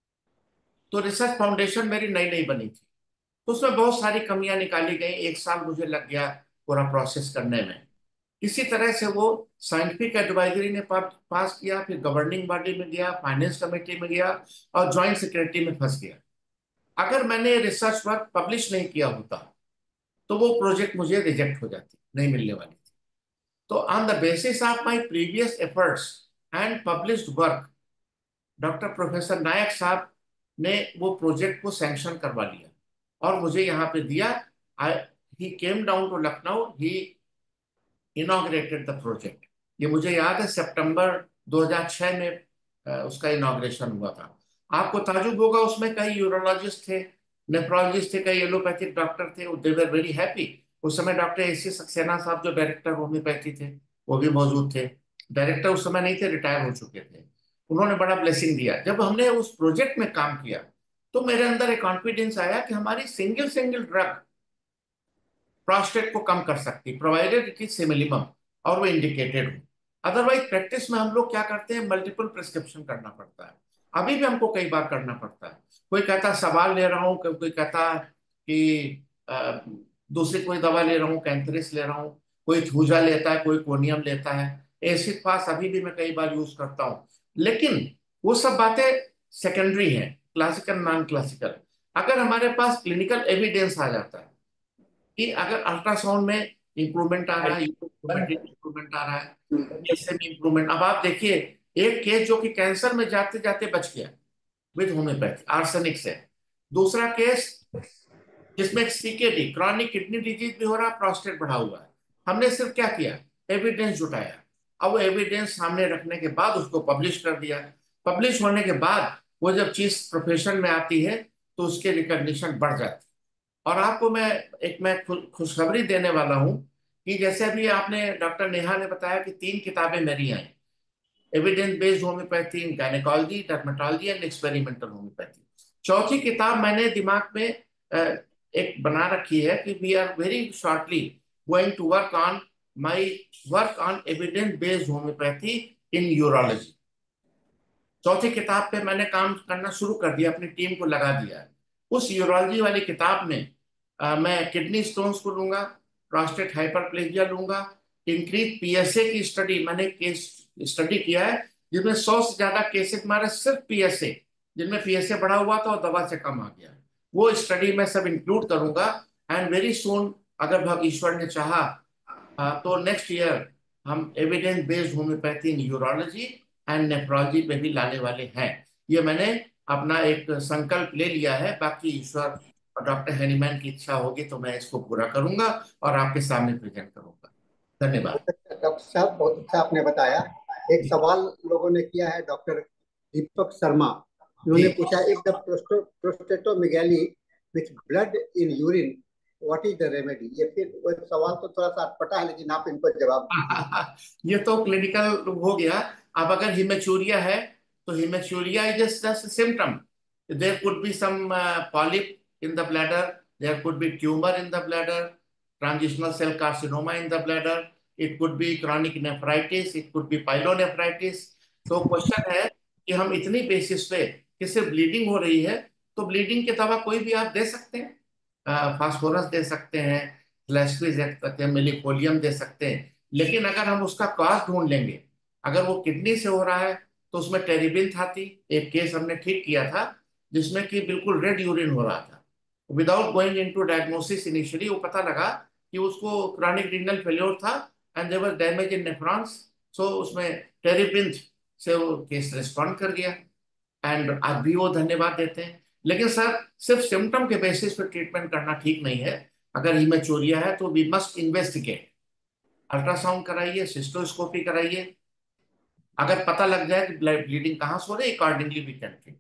Speaker 2: तो रिसर्च फाउंडेशन मेरी नई नई बनी थी, तो उसमें बहुत सारी कमियां निकाली गई। एक साल मुझे लग गया पूरा प्रोसेस करने में। इसी तरह से वो साइंटिफिक एडवाइजरी ने पा, पास किया, फिर गवर्निंग बॉडी में गया, फाइनेंस कमेटी में गया और ज्वाइंट सेक्रेटरी में फंस गया। अगर मैंने रिसर्च वर्क पब्लिश नहीं किया होता तो वो प्रोजेक्ट मुझे रिजेक्ट हो जाती, नहीं मिलने वाली थी। तो on the basis of my previous efforts and published work, doctor professor Nayak sahab ने वो प्रोजेक्ट को सैंक्शन करवा लिया और मुझे यहाँ पे दिया। I he came down to Lucknow, he inaugurated the project. ये मुझे याद है सितंबर दो हज़ार छह में अ, उसका इनॉग्रेशन हुआ था। आपको ताजुब होगा, उसमें कई यूरोलॉजिस्ट थे, नेफ्रोलॉजिस्ट थे, कई एलोपैथिक डॉक्टर थे, दे वर वेरी हैप्पी। उस समय डॉक्टर एसी सक्सेना साहब जो डायरेक्टर होम्योपैथी थे, वो भी मौजूद थे। डायरेक्टर उस समय नहीं थे, रिटायर हो चुके थे। उन्होंने बड़ा ब्लेसिंग दिया। जब हमने उस प्रोजेक्ट में काम किया तो मेरे अंदर एक कॉन्फिडेंस आया कि हमारी सिंगल सिंगल ड्रग प्रोस्टेट को कम कर सकती, प्रोवाइडेड इट इज सिमिलिमम और वो इंडिकेटेड हो। अदरवाइज प्रैक्टिस में हम लोग क्या करते हैं, मल्टीपल प्रिस्क्रिप्शन करना पड़ता है। अभी भी हमको कई बार करना पड़ता है। कोई कहता है सवाल ले रहा हूँ, कोई कहता है कि अ, दूसरी कोई दवा ले रहा हूँ, कैंथरिस ले रहा हूँ, कोई थूजा लेता है, कोई कोनियम लेता है। एसिड फास अभी भी मैं कई बार यूज करता हूँ। लेकिन वो सब बातें सेकेंडरी हैं, क्लासिकल नॉन क्लासिकल। अगर हमारे पास क्लिनिकल एविडेंस आ जाता है कि अगर अल्ट्रासाउंड में इंप्रूवमेंट आ रहा है, इंप्रूवमेंट आ रहा है, इससे भी इंप्रूवमेंट। अब आप देखिए, एक केस जो कि कैंसर में जाते जाते बच गया विद होम्योपैथी, आर्सेनिक से। दूसरा केस जिसमें सीकेडी, क्रॉनिक किडनी डिजीज भी हो रहा, प्रोस्टेट बढ़ा हुआ है। हमने सिर्फ क्या किया, एविडेंस जुटाया। अब वो एविडेंस सामने रखने के बाद उसको पब्लिश कर दिया। पब्लिश होने के बाद वो जब चीज प्रोफेशन में आती है तो उसके रिकॉग्निशन बढ़ जाती है। और आपको मैं एक मैं खु- खुशखबरी देने वाला हूं कि जैसे अभी आपने, डॉक्टर नेहा ने बताया कि तीन किताबें मेरी आई, evidence based homeopathy in gynaecology, dermatology and experimental homeopathy. चौथी किताब मैंने दिमाग में अ, एक बना रखी है कि we are very shortly going to work on my work on evidence based homeopathy in urology. चौथी किताब पे मैंने काम करना शुरू कर दिया, अपनी टीम को लगा दिया है। उस यूरोलॉजी वाली किताब में अ, मैं किडनी स्टोन्स को लूंगा, प्रोस्टेट हाइपरप्लेजिया लूंगा, इंक्रीज पीएसए की स्टडी, मैंने केस स्टडी किया है जिसमें सौ से ज्यादा केसेस हमारे सिर्फ पीएसए, जिनमें पीएसए बढ़ा हुआ था और दवा से कम आ गया। वो स्टडी मैं सब इंक्लूड करूंगा। एंड वेरी सून, अगर भग ईश्वर ने चाहा, हाँ, तो नेक्स्ट ईयर हम evidence based homeopathy in urology and nephrology पे भी लाने वाले हैं। ये मैंने अपना एक संकल्प ले लिया है। बाकी ईश्वर और डॉक्टर हैनीमैन की इच्छा होगी तो मैं इसको पूरा करूंगा और आपके सामने प्रेजेंट करूंगा। धन्यवाद।
Speaker 3: बहुत अच्छा डॉक्टर साहब, बहुत अच्छा आपने बताया। एक सवाल लोगों ने किया है, डॉक्टर दीपक शर्मा,
Speaker 2: जी।
Speaker 3: उन्होंने पूछा, if the prostatomegaly with blood in urine, what is the remedy. ये फिर वो सवाल तो थोड़ा सा अटपटा है, लेकिन आप इनको जवाब दीजिए।
Speaker 2: ये तो क्लिनिकल हो गया। अब अगर हिमेचूरिया है तो haematuria is just symptom. There could be some polyp in the bladder, there could be tumour in the bladder, transitional cell carcinoma in the bladder, it could be chronic nephritis, it could be pyelonephritis. तो question है कि हम इतनी basis पे कि सिर्फ bleeding हो रही है तो ब्लीडिंग की दवा कोई भी आप दे सकते हैं, फास्फोरस दे सकते हैं, ग्लाइसिस दे सकते हैं, मिलिपोलियम दे सकते हैं। लेकिन अगर हम उसका कॉज ढूंढ लेंगे, अगर वो किडनी से हो रहा है तो उसमें टेरिबिन था थी, एक केस हमने ठीक किया था जिसमें कि बिल्कुल रेड यूरिन हो रहा था। Without going into diagnosis initially वो पता लगा कि उसको क्रॉनिक रीनल फेल्योर था and there was damage in nephrons. So उसमें टेरिबिन से वो केस रिस्पॉन्ड कर गया एंड आज भी वो धन्यवाद देते हैं। लेकिन सर सिर्फ सिम्टम के बेसिस पे ट्रीटमेंट करना ठीक नहीं है। अगर हीमेचूरिया है तो वी मस्ट इन्वेस्टिगेट, अल्ट्रासाउंड कराइए, सिस्टोस्कोपी कराइए। अगर पता लग जाए कि ब्लड ब्लीडिंग कहाँ से हो रही है, accordingly we can treat.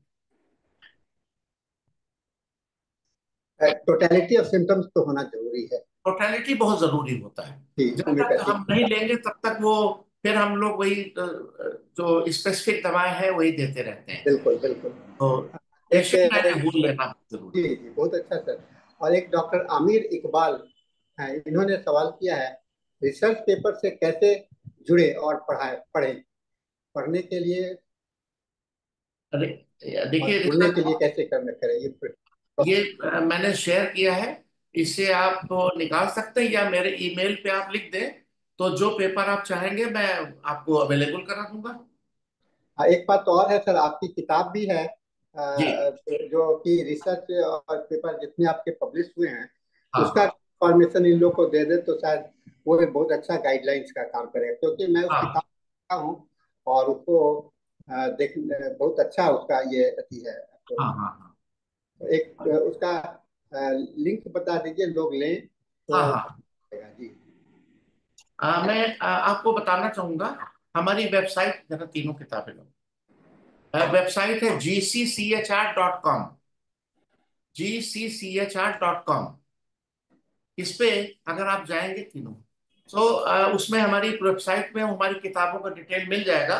Speaker 3: Totality of symptoms तो होना जरूरी है।
Speaker 2: टोटलिटी बहुत जरूरी होता है।
Speaker 3: जी,
Speaker 2: जब तक
Speaker 3: होम्योपैथिक।
Speaker 2: हम नहीं लेंगे तब तक वो फिर हम लोग वही अ, जो स्पेसिफिक दवाएं हैं वही देते रहते हैं।
Speaker 3: बिल्कुल बिल्कुल।
Speaker 2: तो
Speaker 3: एक
Speaker 2: पेशेंट एज ए होल लेना बहुत जरूरी
Speaker 3: जी जी, बहुत अच्छा सर। और एक डॉक्टर आमिर इकबाल हैं, इन्होंने सवाल किया है, रिसर्च पेपर से कैसे जुड़े और पढ़ाए पढ़े पढ़ने के लिए
Speaker 2: है। अरे
Speaker 3: और
Speaker 2: देखिए
Speaker 3: जुड़ने
Speaker 2: रिसर्च,
Speaker 3: के लिए कैसे करना करें ये
Speaker 2: ये
Speaker 3: प्रोसेस।
Speaker 2: अ, मैंने शेयर किया है, इससे आप निकाल सकते हैं या मेरे ईमेल पे आप लिख दें तो जो पेपर आप चाहेंगे मैं आपको अवेलेबल करा दूंगा।
Speaker 3: हाँ, एक बात तो और है सर, आपकी किताब भी है
Speaker 2: जी।
Speaker 3: अ, जो कि रिसर्च और पेपर जितने आपके पब्लिश हुए हैं
Speaker 2: हाँ
Speaker 3: उसका
Speaker 2: हाँ
Speaker 3: इंफॉर्मेशन इन लोग को दे दे तो शायद वो एक बहुत अच्छा गाइडलाइंस का काम करेगा, क्योंकि मैं उस किताब
Speaker 2: हाँ
Speaker 3: का हूँ और उसको अ, देख बहुत अच्छा उसका ये अति है। तो
Speaker 2: हाँ हाँ हाँ
Speaker 3: एक अ, उसका लिंक बता दीजिए, लोग लें
Speaker 2: हाँ
Speaker 3: तो
Speaker 2: हाँ।
Speaker 3: जी।
Speaker 2: आ, मैं आ, आपको बताना चाहूंगा, हमारी वेबसाइट जरा तीनों किताबें लो। वेबसाइट है G C C H R dot com, G C C H R dot com. इस पे अगर आप जाएंगे तीनों, तो आ, उसमें हमारी वेबसाइट में हमारी किताबों का डिटेल मिल जाएगा।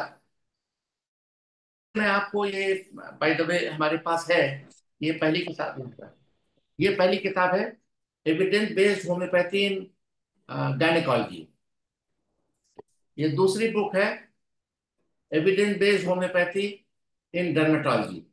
Speaker 2: मैं आपको ये बाय द वे हमारे पास है, ये पहली किताब है, ये पहली किताब है evidence based homeopathy in gynaecology. ये दूसरी बुक है evidence based homeopathy in dermatology.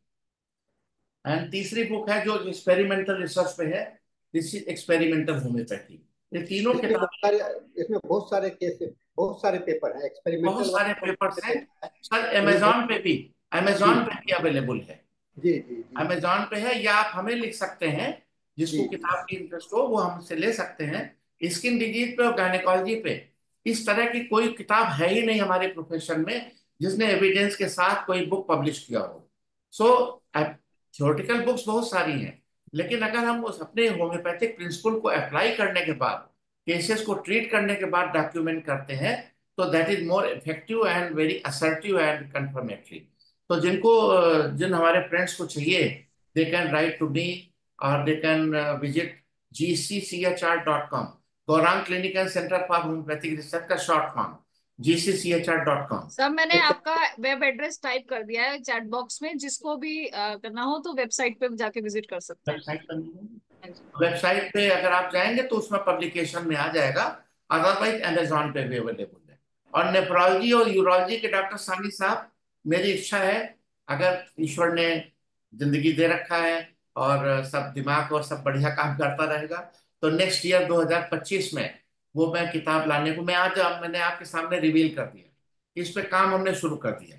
Speaker 2: And तीसरी बुक है जो एक्सपेरिमेंटल रिसर्च पे है, दिस इज एक्सपेरिमेंटल होम्योपैथी। ये तीनों
Speaker 3: इसमें बहुत
Speaker 2: किताबें,
Speaker 3: सारे इसमें बहुत सारे केस बहुत सारे पेपर हैं
Speaker 2: बहुत
Speaker 3: एक्सपेरिमेंटल
Speaker 2: सारे
Speaker 3: वाला तो
Speaker 2: पेपर्स
Speaker 3: मैंने
Speaker 2: हैं
Speaker 3: देखा है।
Speaker 2: सर।
Speaker 3: उसमें बहुत
Speaker 2: अमेजोन पे भी,
Speaker 3: जी
Speaker 2: अमेजोन पे भी अवेलेबल है।
Speaker 3: जी जी जी
Speaker 2: अमेजोन पे है, या आप हमें लिख सकते हैं,
Speaker 3: जी
Speaker 2: जिसको
Speaker 3: जी
Speaker 2: किताब की इंटरेस्ट हो वो हमसे ले सकते हैं। स्किन डिजीज पे और गायनेकोलॉजी पे इस तरह की कोई किताब है ही नहीं हमारे प्रोफेशन में जिसने एविडेंस के साथ कोई बुक पब्लिश किया हो। सो थ्योरेटिकल बुक्स बहुत सारी हैं, लेकिन अगर हम उस अपने होम्योपैथिक प्रिंसिपल को अप्लाई करने के बाद, केसेस को ट्रीट करने के बाद डॉक्यूमेंट करते हैं, तो that is more effective and very assertive and confirmatory. तो जिनको अ, जिन हमारे फ्रेंड्स को चाहिए, they can write to me और they can visit G C C H R dot com, Gaurang clinic and centre for homeopathic research का short form, G C C H R dot com.
Speaker 1: Sir मैंने आपका web address type कर दिया है chat box में, जिसको भी अ, करना हो तो वेबसाइट पे जाके विजिट कर सकते हैं।
Speaker 2: वेबसाइट पर
Speaker 1: हाँ जी।
Speaker 2: वेबसाइट पे अगर आप जाएंगे तो उसमें पब्लिकेशन में आ जाएगा, अदरवाइज अमेजोन पे भी अवेलेबल है। और नेफ्रोलॉजी और यूरोलॉजी के डॉक्टर सानी साहब, मेरी इच्छा है, अगर ईश्वर ने जिंदगी दे रखा है और सब दिमाग और सब बढ़िया काम करता रहेगा, तो नेक्स्ट ईयर दो हज़ार पच्चीस में वो मैं किताब लाने को, मैं आज मैंने आपके सामने रिवील कर दिया, इस पे काम हमने शुरू कर दिया।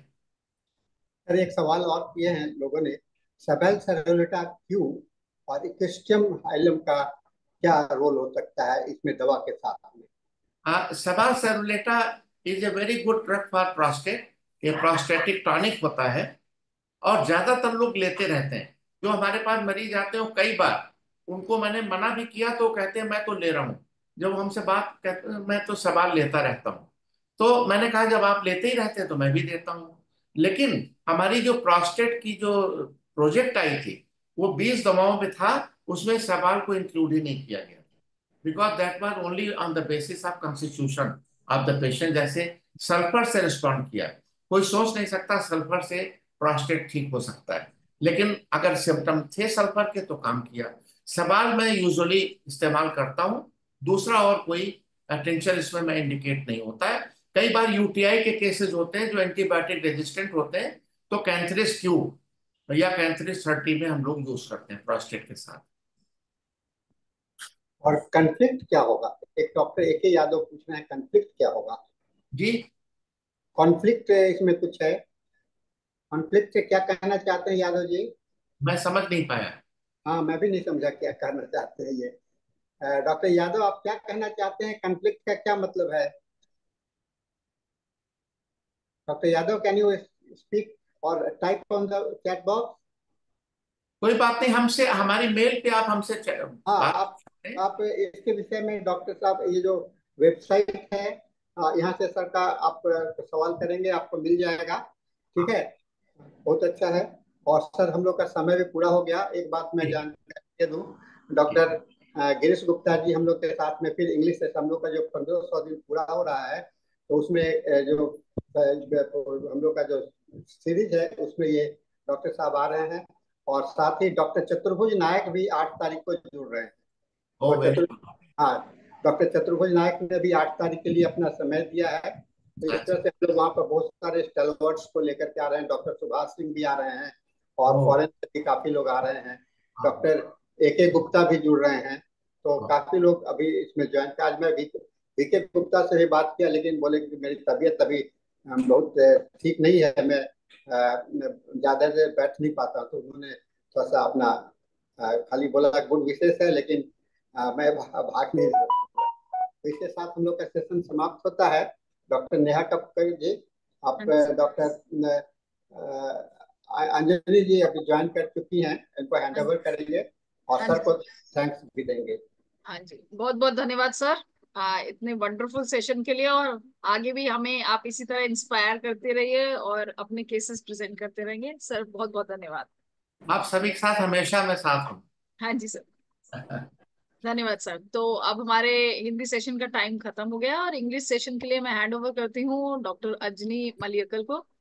Speaker 3: सर एक सवाल और किए हैं लोगों ने, सबैल सेरोनेटा क्यू और इक्वेस्टियम हाइलम का क्या रोल हो सकता है इसमें दवा के साथ में।
Speaker 2: Sabal serrulata is a very good drug for prostate, ये प्रोस्टेटिक टॉनिक होता है और ज्यादातर लोग लेते रहते हैं। जो हमारे पास मरीज आते हैं, कई बार उनको मैंने मना भी किया तो कहते हैं मैं तो ले रहा हूँ। जब हमसे बात कहते हैं, मैं तो सवाल लेता रहता हूँ। तो मैंने कहा जब आप लेते ही रहते हैं तो मैं भी देता हूँ। लेकिन हमारी जो प्रोस्टेट की जो प्रोजेक्ट आई थी वो बीस दवाओं में था, उसमें सवाल को इंक्लूड ही नहीं किया गया, because that was only on the basis of constitution of the patient. जैसे सल्फर से रिस्पॉन्ड किया, कोई सोच नहीं सकता सल्फर से प्रोस्टेट ठीक हो सकता है, लेकिन अगर सिम्टम थे सल्फर के तो काम किया। सवाल मैं यूजुअली इस्तेमाल करता हूँ, दूसरा और कोई टेंशन इसमें मैं इंडिकेट नहीं होता है। कई बार यूटीआई के केसेस होते हैं जो एंटीबायोटिक रेजिस्टेंट होते हैं, तो कैंथरिस क्यू या कैंथरिस थर्टी में हम लोग यूज करते हैं प्रोस्टेट के साथ।
Speaker 3: और कन्फ्लिक्ट क्या होगा? एक डॉक्टर ए के यादव पूछ रहे हैं, कन्फ्लिक्ट क्या होगा?
Speaker 2: जी,
Speaker 3: कॉन्फ्लिक्ट इसमें कुछ है? कॉन्फ्लिक्ट से क्या कहना चाहते हैं यादव जी?
Speaker 2: मैं समझ नहीं पाया।
Speaker 3: हाँ, मैं भी नहीं समझा क्या कहना चाहते हैं ये। डॉक्टर यादव, आप क्या कहना चाहते हैं? कॉन्फ्लिक्ट का क्या मतलब है? Doctor Yadav, can you speak और type on the chat box?
Speaker 2: कोई बात नहीं, हमसे हमारी मेल पे आप हमसे च-
Speaker 3: हाँ,
Speaker 2: बात
Speaker 3: आप
Speaker 2: करते हैं।
Speaker 3: आप इसके विषय में डॉक्टर साहब, ये जो वेबसाइट है, हाँ, यहाँ से सर का आप सवाल करेंगे, आपको मिल जाएगा। ठीक है, बहुत अच्छा है। और सर, हम लोग का समय भी पूरा हो गया। एक बात मैं
Speaker 2: जी,
Speaker 3: जानकारी दे दूं, डॉक्टर अ, गिरीश गुप्ता जी हम लोग के साथ में फिर इंग्लिश से हम लोग का जो पंद्रह सौ दिन पूरा हो रहा है, तो उसमें अ, जो अ, हम लोग का जो सीरीज है उसमें ये डॉक्टर साहब आ रहे हैं। और साथ ही डॉक्टर चतुर्भुज नायक भी आठ तारीख को जुड़ रहे हैं।
Speaker 2: ओ
Speaker 3: और
Speaker 2: वेरी
Speaker 3: चतुर
Speaker 2: गुड।
Speaker 3: हाँ, डॉक्टर चतुर्भुज नायक ने भी आठ तारीख के लिए अपना समय दिया है। तो इस
Speaker 2: अच्छा।
Speaker 3: तरह से हम लोग वहाँ पर बहुत सारे स्टैलवर्ड्स को लेकर के आ रहे हैं। डॉक्टर सुभाष सिंह भी आ रहे हैं, और
Speaker 2: ओ,
Speaker 3: फॉरेन से भी काफी लोग आ रहे हैं।
Speaker 2: हाँ,
Speaker 3: डॉक्टर ए के गुप्ता भी जुड़ रहे हैं। तो
Speaker 2: हाँ,
Speaker 3: काफी लोग अभी इसमें ज्वाइन किया। आज मैं वी के गुप्ता से भी बात किया, लेकिन बोले कि मेरी तबीयत अभी अम, बहुत अ, ठीक नहीं है, मैं अ, मैं ज्यादा देर बैठ नहीं पाता। तो उन्होंने थोड़ा सा अपना अ, खाली बोला गुड विशेष है, लेकिन अ, मैं भा, भाग नहीं रहा। तो इसके साथ हम लोग का सेशन समाप्त होता है। डॉक्टर नेहा कक्कड़ जी, आप
Speaker 1: हाँ जी सर।
Speaker 3: डॉक्टर अंजलि जी अभी ज्वाइन कर चुकी हैं, इनको हैंड
Speaker 1: हाँ
Speaker 3: ओवर करेंगे और
Speaker 1: हाँ
Speaker 3: सर
Speaker 1: जी
Speaker 3: को
Speaker 1: सर।
Speaker 3: थैंक्स भी देंगे।
Speaker 1: हाँ जी, बहुत बहुत धन्यवाद सर, आ, इतने वंडरफुल सेशन के लिए। और आगे भी हमें आप इसी तरह इंस्पायर करते रहिए और अपने केसेस प्रेजेंट करते रहेंगे सर। बहुत बहुत धन्यवाद।
Speaker 2: आप सभी के साथ हमेशा मैं साथ हूँ।
Speaker 1: हाँ जी सर, धन्यवाद सर। तो अब हमारे हिंदी सेशन का टाइम खत्म हो गया और इंग्लिश सेशन के लिए मैं हैंड ओवर करती हूँ डॉक्टर अजनी मलियकल को।